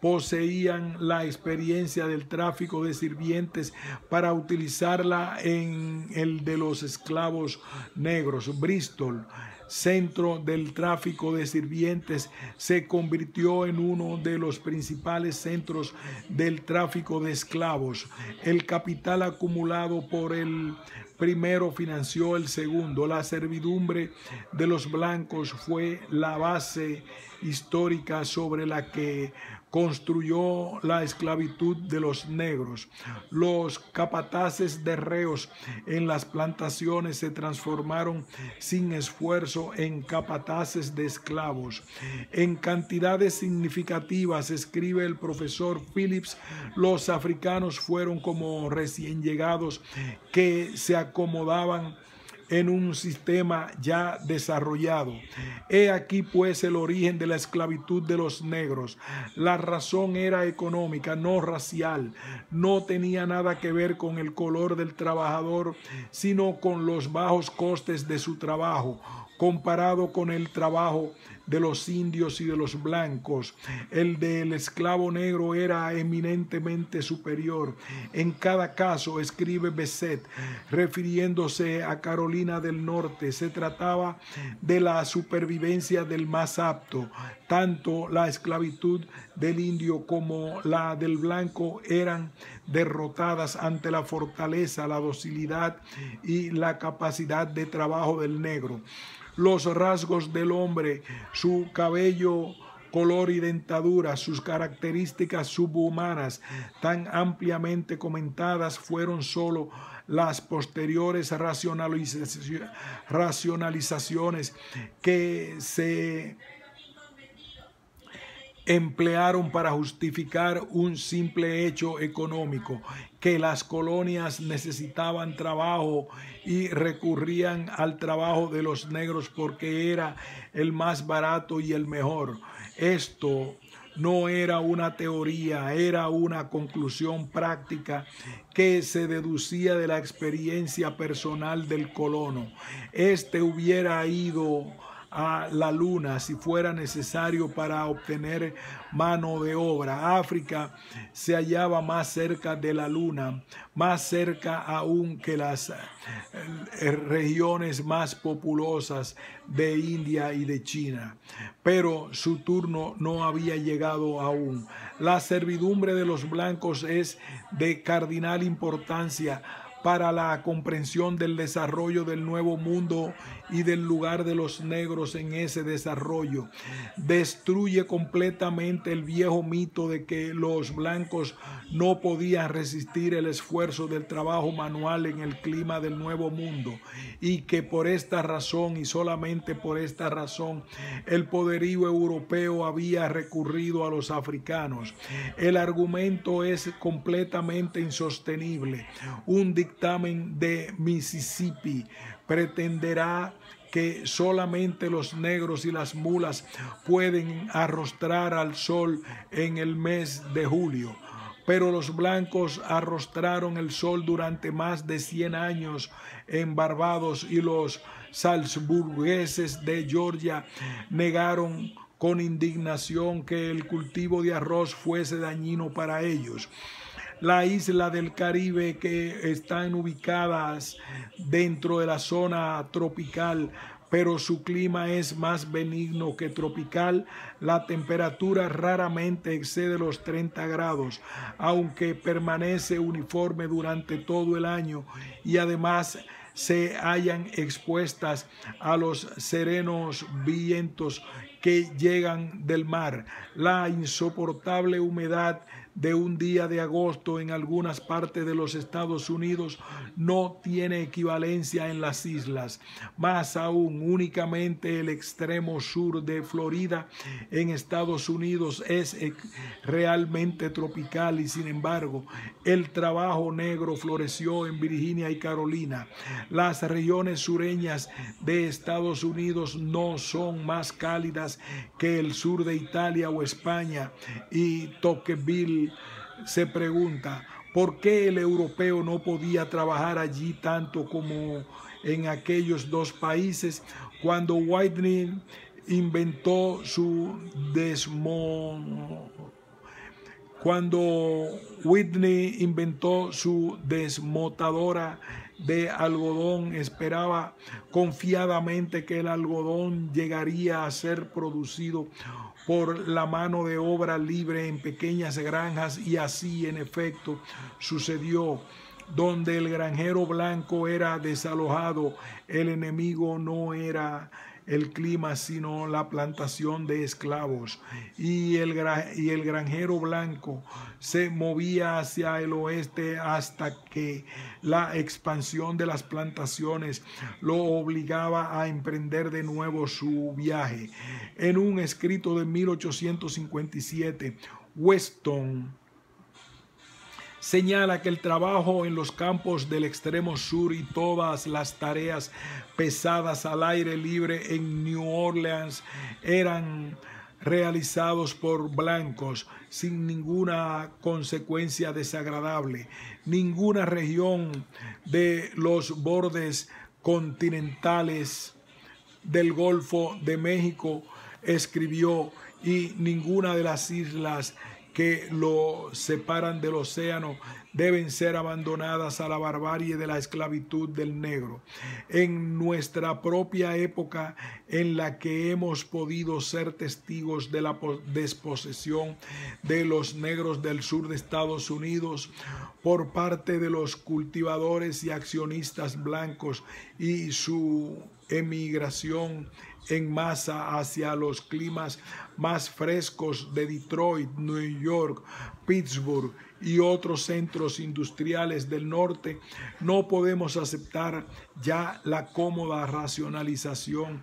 poseían la experiencia del tráfico de sirvientes para utilizarla en el de los esclavos negros. Bristol, centro del tráfico de sirvientes, se convirtió en uno de los principales centros del tráfico de esclavos. El capital acumulado por el primero financió el segundo. La servidumbre de los blancos fue la base histórica sobre la que construyó la esclavitud de los negros. Los capataces de reos en las plantaciones se transformaron sin esfuerzo en capataces de esclavos. En cantidades significativas, escribe el profesor Phillips, los africanos fueron como recién llegados que se acomodaban en un sistema ya desarrollado. He aquí pues el origen de la esclavitud de los negros. La razón era económica, no racial. No tenía nada que ver con el color del trabajador, sino con los bajos costes de su trabajo, comparado con el trabajo de los indios y de los blancos. El del esclavo negro era eminentemente superior. En cada caso, escribe Bessette, refiriéndose a Carolina del Norte, se trataba de la supervivencia del más apto. Tanto la esclavitud del indio como la del blanco eran derrotadas ante la fortaleza, la docilidad y la capacidad de trabajo del negro. Los rasgos del hombre, su cabello, color y dentadura, sus características subhumanas tan ampliamente comentadas, fueron solo las posteriores racionalizaciones que se emplearon para justificar un simple hecho económico, que las colonias necesitaban trabajo y recurrían al trabajo de los negros porque era el más barato y el mejor. Esto no era una teoría, era una conclusión práctica que se deducía de la experiencia personal del colono. Este hubiera ido a la luna si fuera necesario para obtener mano de obra. África se hallaba más cerca de la luna, más cerca aún que las regiones más populosas de India y de China, pero su turno no había llegado aún. La servidumbre de los blancos es de cardinal importancia para la comprensión del desarrollo del nuevo mundo y del lugar de los negros en ese desarrollo. Destruye completamente el viejo mito de que los blancos no podían resistir el esfuerzo del trabajo manual en el clima del nuevo mundo y que por esta razón y solamente por esta razón el poderío europeo había recurrido a los africanos. El argumento es completamente insostenible. Un dictamen de Mississippi pretenderá que solamente los negros y las mulas pueden arrostrar al sol en el mes de julio, pero los blancos arrostraron el sol durante más de 100 años en Barbados y los salzburgueses de Georgia negaron con indignación que el cultivo de arroz fuese dañino para ellos. La isla del Caribe, que están ubicadas dentro de la zona tropical, pero su clima es más benigno que tropical. La temperatura raramente excede los 30 grados, aunque permanece uniforme durante todo el año y además se hallan expuestas a los serenos vientos que llegan del mar, la insoportable humedad de un día de agosto en algunas partes de los Estados Unidos no tiene equivalencia en las islas. Más aún, únicamente el extremo sur de Florida en Estados Unidos es realmente tropical y sin embargo el trabajo negro floreció en Virginia y Carolina. Las regiones sureñas de Estados Unidos no son más cálidas que el sur de Italia o España, y Tocqueville se pregunta por qué el europeo no podía trabajar allí tanto como en aquellos dos países. Cuando Whitney inventó su desmotadora de algodón, esperaba confiadamente que el algodón llegaría a ser producido por la mano de obra libre en pequeñas granjas, y así en efecto sucedió. Donde el granjero blanco era desalojado, el enemigo no era el clima, sino la plantación de esclavos. Y el granjero blanco se movía hacia el oeste hasta que la expansión de las plantaciones lo obligaba a emprender de nuevo su viaje. En un escrito de 1857, Weston señala que el trabajo en los campos del extremo sur y todas las tareas pesadas al aire libre en New Orleans eran realizados por blancos sin ninguna consecuencia desagradable. Ninguna región de los bordes continentales del Golfo de México, escribió, y ninguna de las islas que lo separan del océano deben ser abandonadas a la barbarie de la esclavitud del negro. En nuestra propia época, en la que hemos podido ser testigos de la desposesión de los negros del sur de Estados Unidos por parte de los cultivadores y accionistas blancos, y su emigración en masa hacia los climas más frescos de Detroit, New York, Pittsburgh y otros centros industriales del norte, no podemos aceptar ya la cómoda racionalización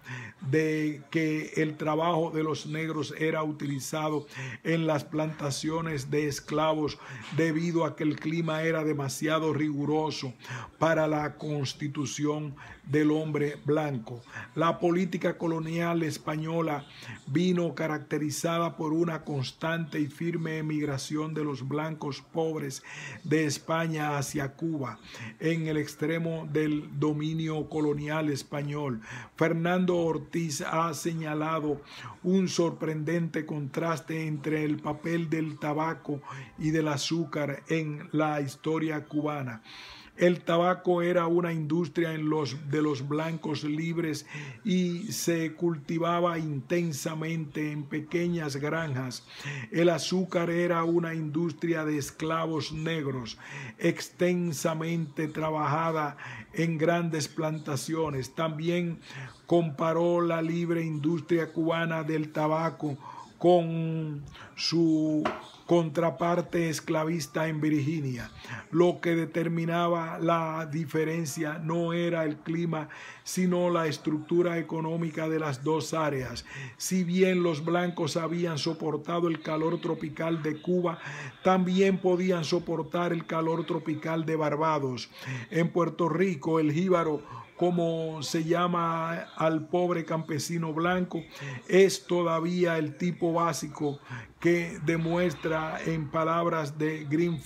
de que el trabajo de los negros era utilizado en las plantaciones de esclavos debido a que el clima era demasiado riguroso para la constitución del hombre blanco. La política colonial española vino caracterizada por una constante y firme emigración de los blancos pobres de España hacia Cuba, en el extremo del dominio colonial español. Fernando Ortiz ha señalado un sorprendente contraste entre el papel del tabaco y del azúcar en la historia cubana. El tabaco era una industria de los blancos libres y se cultivaba intensamente en pequeñas granjas. El azúcar era una industria de esclavos negros, extensamente trabajada en grandes plantaciones. También comparó la libre industria cubana del tabaco con su contraparte esclavista en Virginia. Lo que determinaba la diferencia no era el clima, sino la estructura económica de las dos áreas. Si bien los blancos habían soportado el calor tropical de Cuba, también podían soportar el calor tropical de Barbados. En Puerto Rico, el jíbaro, como se llama al pobre campesino blanco, es todavía el tipo básico que demuestra, en palabras de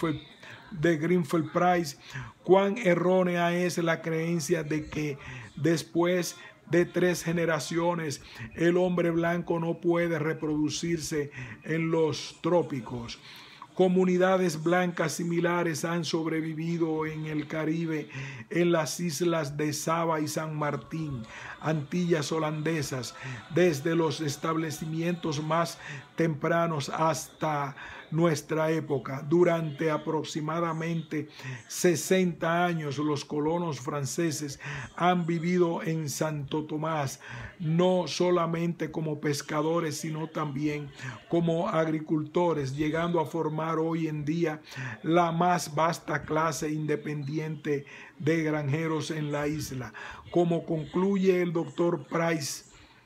Greenfield Price, cuán errónea es la creencia de que después de 3 generaciones el hombre blanco no puede reproducirse en los trópicos. Comunidades blancas similares han sobrevivido en el Caribe, en las islas de Saba y San Martín, Antillas holandesas, desde los establecimientos más tempranos hasta nuestra época. Durante aproximadamente 60 años, los colonos franceses han vivido en Santo Tomás, no solamente como pescadores, sino también como agricultores, llegando a formar hoy en día la más vasta clase independiente de granjeros en la isla. Como concluye el doctor Price,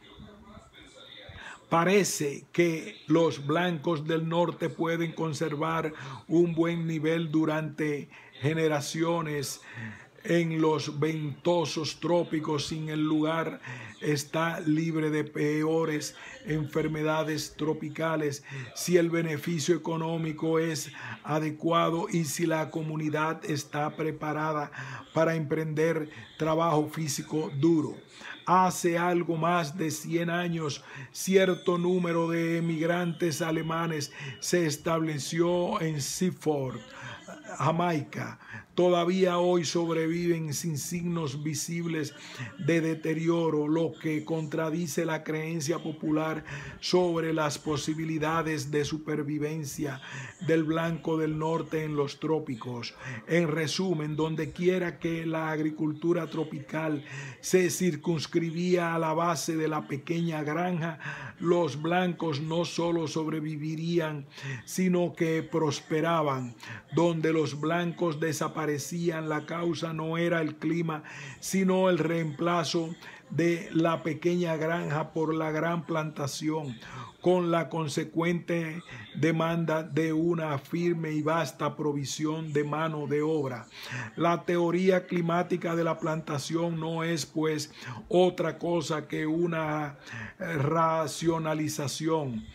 parece que los blancos del norte pueden conservar un buen nivel durante generaciones en los ventosos trópicos. Sin el lugar está libre de peores enfermedades tropicales si el beneficio económico es adecuado y si la comunidad está preparada para emprender trabajo físico duro. Hace algo más de 100 años, cierto número de emigrantes alemanes se estableció en Seaford, Jamaica. Todavía hoy sobreviven sin signos visibles de deterioro, lo que contradice la creencia popular sobre las posibilidades de supervivencia del blanco del norte en los trópicos. En resumen, donde quiera que la agricultura tropical se circunscribía a la base de la pequeña granja, los blancos no solo sobrevivirían, sino que prosperaban. Donde los blancos desaparecían, la causa no era el clima, sino el reemplazo de la pequeña granja por la gran plantación, con la consecuente demanda de una firme y vasta provisión de mano de obra. La teoría climática de la plantación no es, pues, otra cosa que una racionalización.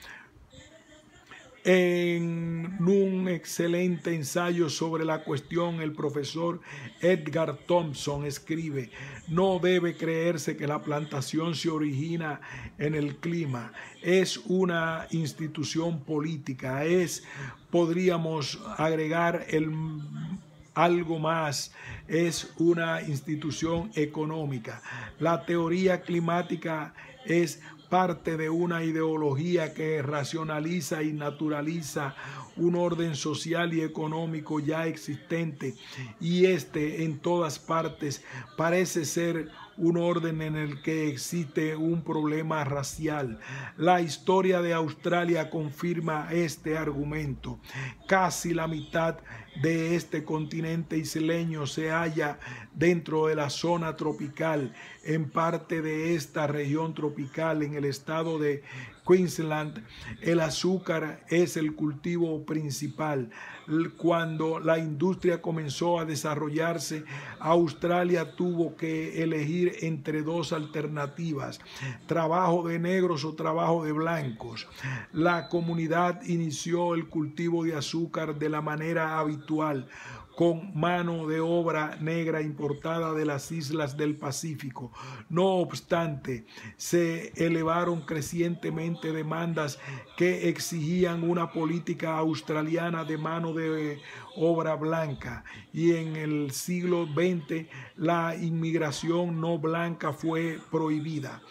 En un excelente ensayo sobre la cuestión, el profesor Edgar Thompson escribe: no debe creerse que la plantación se origina en el clima. Es una institución política. Podríamos agregar algo más, es una institución económica. La teoría climática es parte de una ideología que racionaliza y naturaliza un orden social y económico ya existente, y en todas partes parece ser un orden en el que existe un problema racial. La historia de Australia confirma este argumento. Casi la mitad de este continente isleño se halla dentro de la zona tropical. En parte de esta región tropical, en el estado de Queensland, el azúcar es el cultivo principal. Cuando la industria comenzó a desarrollarse, Australia tuvo que elegir entre dos alternativas: trabajo de negros o trabajo de blancos. La comunidad inició el cultivo de azúcar de la manera habitual, con mano de obra negra importada de las islas del Pacífico. No obstante, se elevaron crecientemente demandas que exigían una política australiana de mano de obra blanca, y en el siglo XX la inmigración no blanca fue prohibida.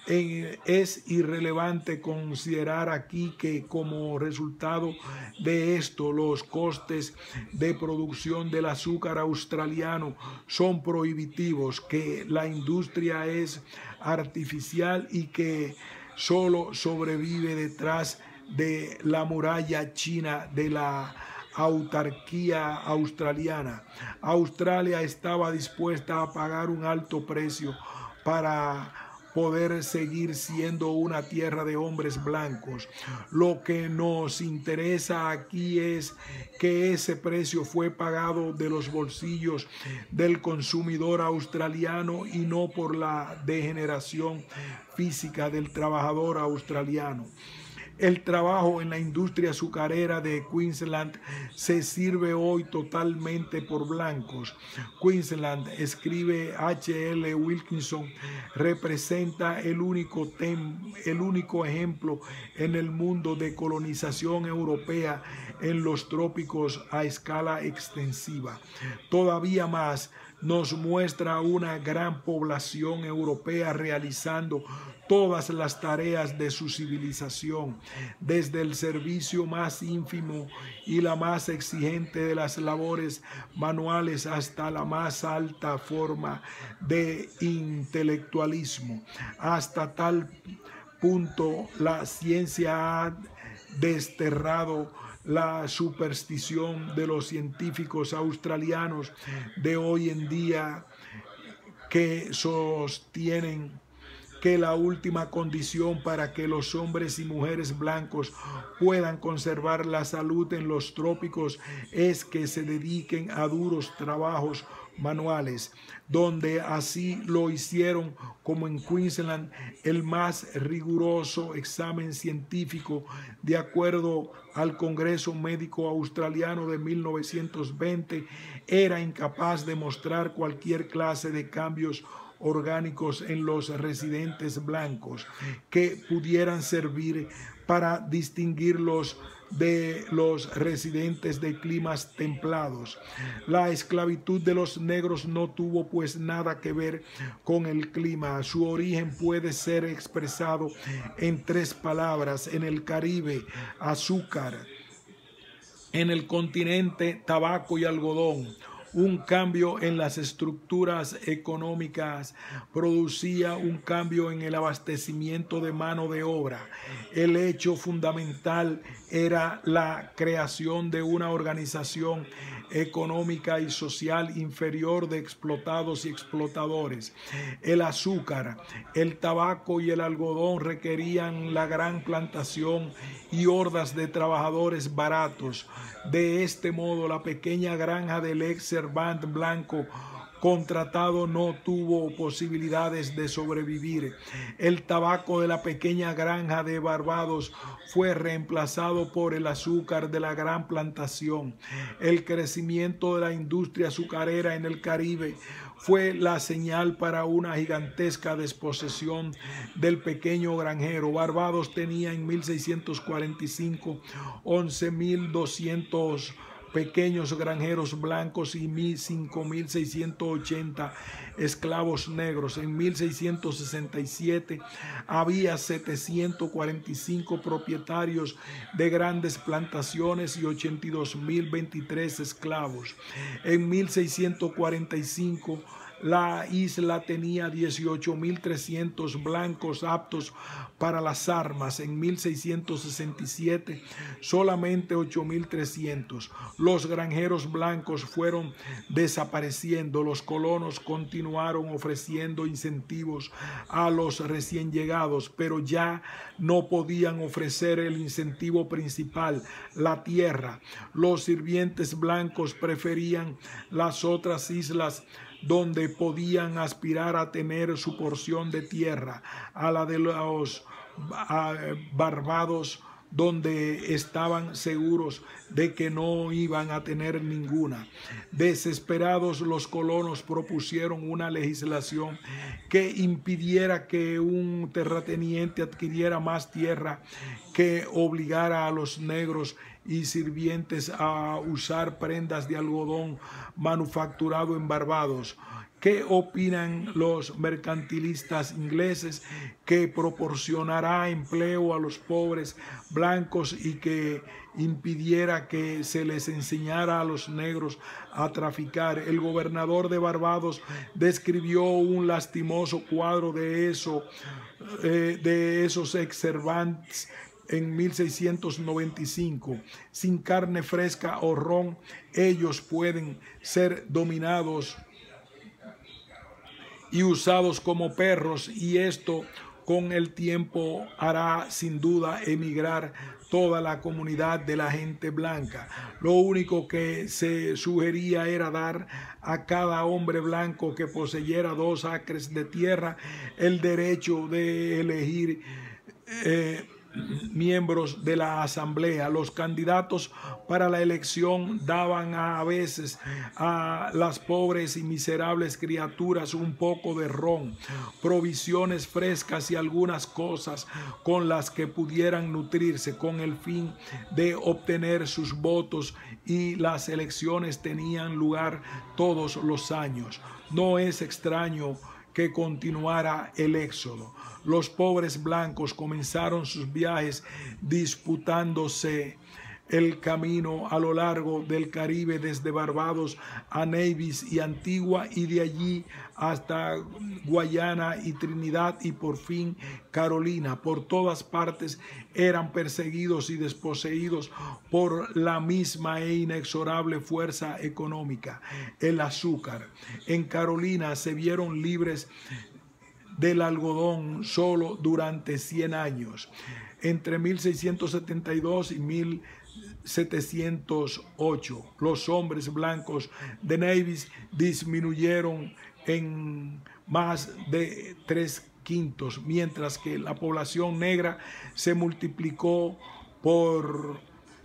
Es irrelevante considerar aquí que como resultado de esto los costes de producción del azúcar australiano son prohibitivos, que la industria es artificial y que solo sobrevive detrás de la muralla china de la autarquía australiana. Australia estaba dispuesta a pagar un alto precio para poder seguir siendo una tierra de hombres blancos. Lo que nos interesa aquí es que ese precio fue pagado de los bolsillos del consumidor australiano y no por la degeneración física del trabajador australiano. El trabajo en la industria azucarera de Queensland se sirve hoy totalmente por blancos. Queensland, escribe H.L. Wilkinson, representa el único ejemplo en el mundo de colonización europea en los trópicos a escala extensiva. Todavía más, nos muestra una gran población europea realizando todas las tareas de su civilización, desde el servicio más ínfimo y la más exigente de las labores manuales hasta la más alta forma de intelectualismo. Hasta tal punto la ciencia ha desterrado la superstición de los científicos australianos de hoy en día, que sostienen que la última condición para que los hombres y mujeres blancos puedan conservar la salud en los trópicos es que se dediquen a duros trabajos manuales, donde así lo hicieron, como en Queensland. El más riguroso examen científico, de acuerdo al Congreso Médico Australiano de 1920, era incapaz de mostrar cualquier clase de cambios orgánicos en los residentes blancos que pudieran servir para distinguirlos de los residentes de climas templados. La esclavitud de los negros no tuvo pues nada que ver con el clima. Su origen puede ser expresado en tres palabras: en el Caribe, azúcar; en el continente, tabaco y algodón. Un cambio en las estructuras económicas producía un cambio en el abastecimiento de mano de obra. El hecho fundamental era la creación de una organización económica y social inferior de explotados y explotadores. El azúcar, el tabaco y el algodón requerían la gran plantación y hordas de trabajadores baratos. De este modo, la pequeña granja del ex servant blanco contratado no tuvo posibilidades de sobrevivir. El tabaco de la pequeña granja de Barbados fue reemplazado por el azúcar de la gran plantación. El crecimiento de la industria azucarera en el Caribe fue la señal para una gigantesca desposesión del pequeño granjero. Barbados tenía en 1645 11.200 pequeños granjeros blancos y 5.680 esclavos negros. En 1667 había 745 propietarios de grandes plantaciones y 82.023 esclavos. En 1645 la isla tenía 18.300 blancos aptos para las armas. En 1667 solamente 8.300. Los granjeros blancos fueron desapareciendo. Los colonos continuaron ofreciendo incentivos a los recién llegados, pero ya no podían ofrecer el incentivo principal, la tierra. Los sirvientes blancos preferían las otras islas donde podían aspirar a tener su porción de tierra, a la de los Barbados, donde estaban seguros de que no iban a tener ninguna. Desesperados, los colonos propusieron una legislación que impidiera que un terrateniente adquiriera más tierra, que obligara a los negros y sirvientes a usar prendas de algodón manufacturado en Barbados. ¿Qué opinan los mercantilistas ingleses? Que proporcionará empleo a los pobres blancos y que impidiera que se les enseñara a los negros a traficar. El gobernador de Barbados describió un lastimoso cuadro de esos ex-servants en 1695. Sin carne fresca o ron, ellos pueden ser dominados y usados como perros, y esto con el tiempo hará sin duda emigrar toda la comunidad de la gente blanca. Lo único que se sugería era dar a cada hombre blanco que poseyera 2 acres de tierra el derecho de elegir miembros de la asamblea. Los candidatos para la elección daban a veces a las pobres y miserables criaturas un poco de ron, provisiones frescas y algunas cosas con las que pudieran nutrirse, con el fin de obtener sus votos, y las elecciones tenían lugar todos los años. No es extraño que continuara el éxodo. Los pobres blancos comenzaron sus viajes disputándose el camino a lo largo del Caribe, desde Barbados a Nevis y Antigua, y de allí hasta Guayana y Trinidad, y por fin Carolina. Por todas partes eran perseguidos y desposeídos por la misma e inexorable fuerza económica, el azúcar. En Carolina se vieron libres del algodón solo durante 100 años. Entre 1672 y 1708, los hombres blancos de Nevis disminuyeron en más de 3/5, mientras que la población negra se multiplicó por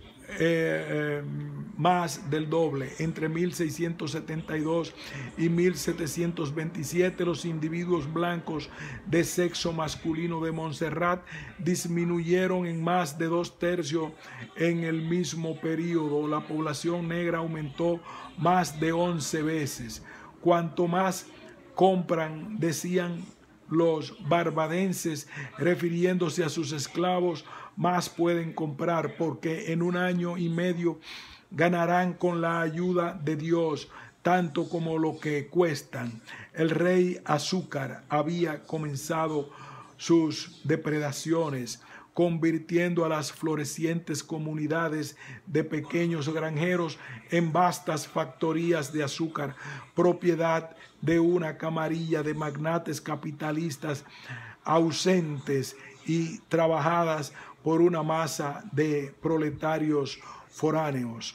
más del doble. Entre 1672 y 1727, los individuos blancos de sexo masculino de Montserrat disminuyeron en más de 2/3 en el mismo periodo. La población negra aumentó más de 11 veces. Cuanto más compran, decían los barbadenses, refiriéndose a sus esclavos, más pueden comprar, porque en 1 año y medio ganarán con la ayuda de Dios tanto como lo que cuestan. El rey Azúcar había comenzado sus depredaciones, convirtiendo a las florecientes comunidades de pequeños granjeros en vastas factorías de azúcar, propiedad de una camarilla de magnates capitalistas ausentes y trabajadas por una masa de proletarios foráneos.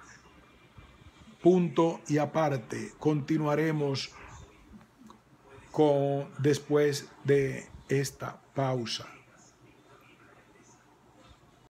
Punto y aparte. Continuaremos después de esta pausa.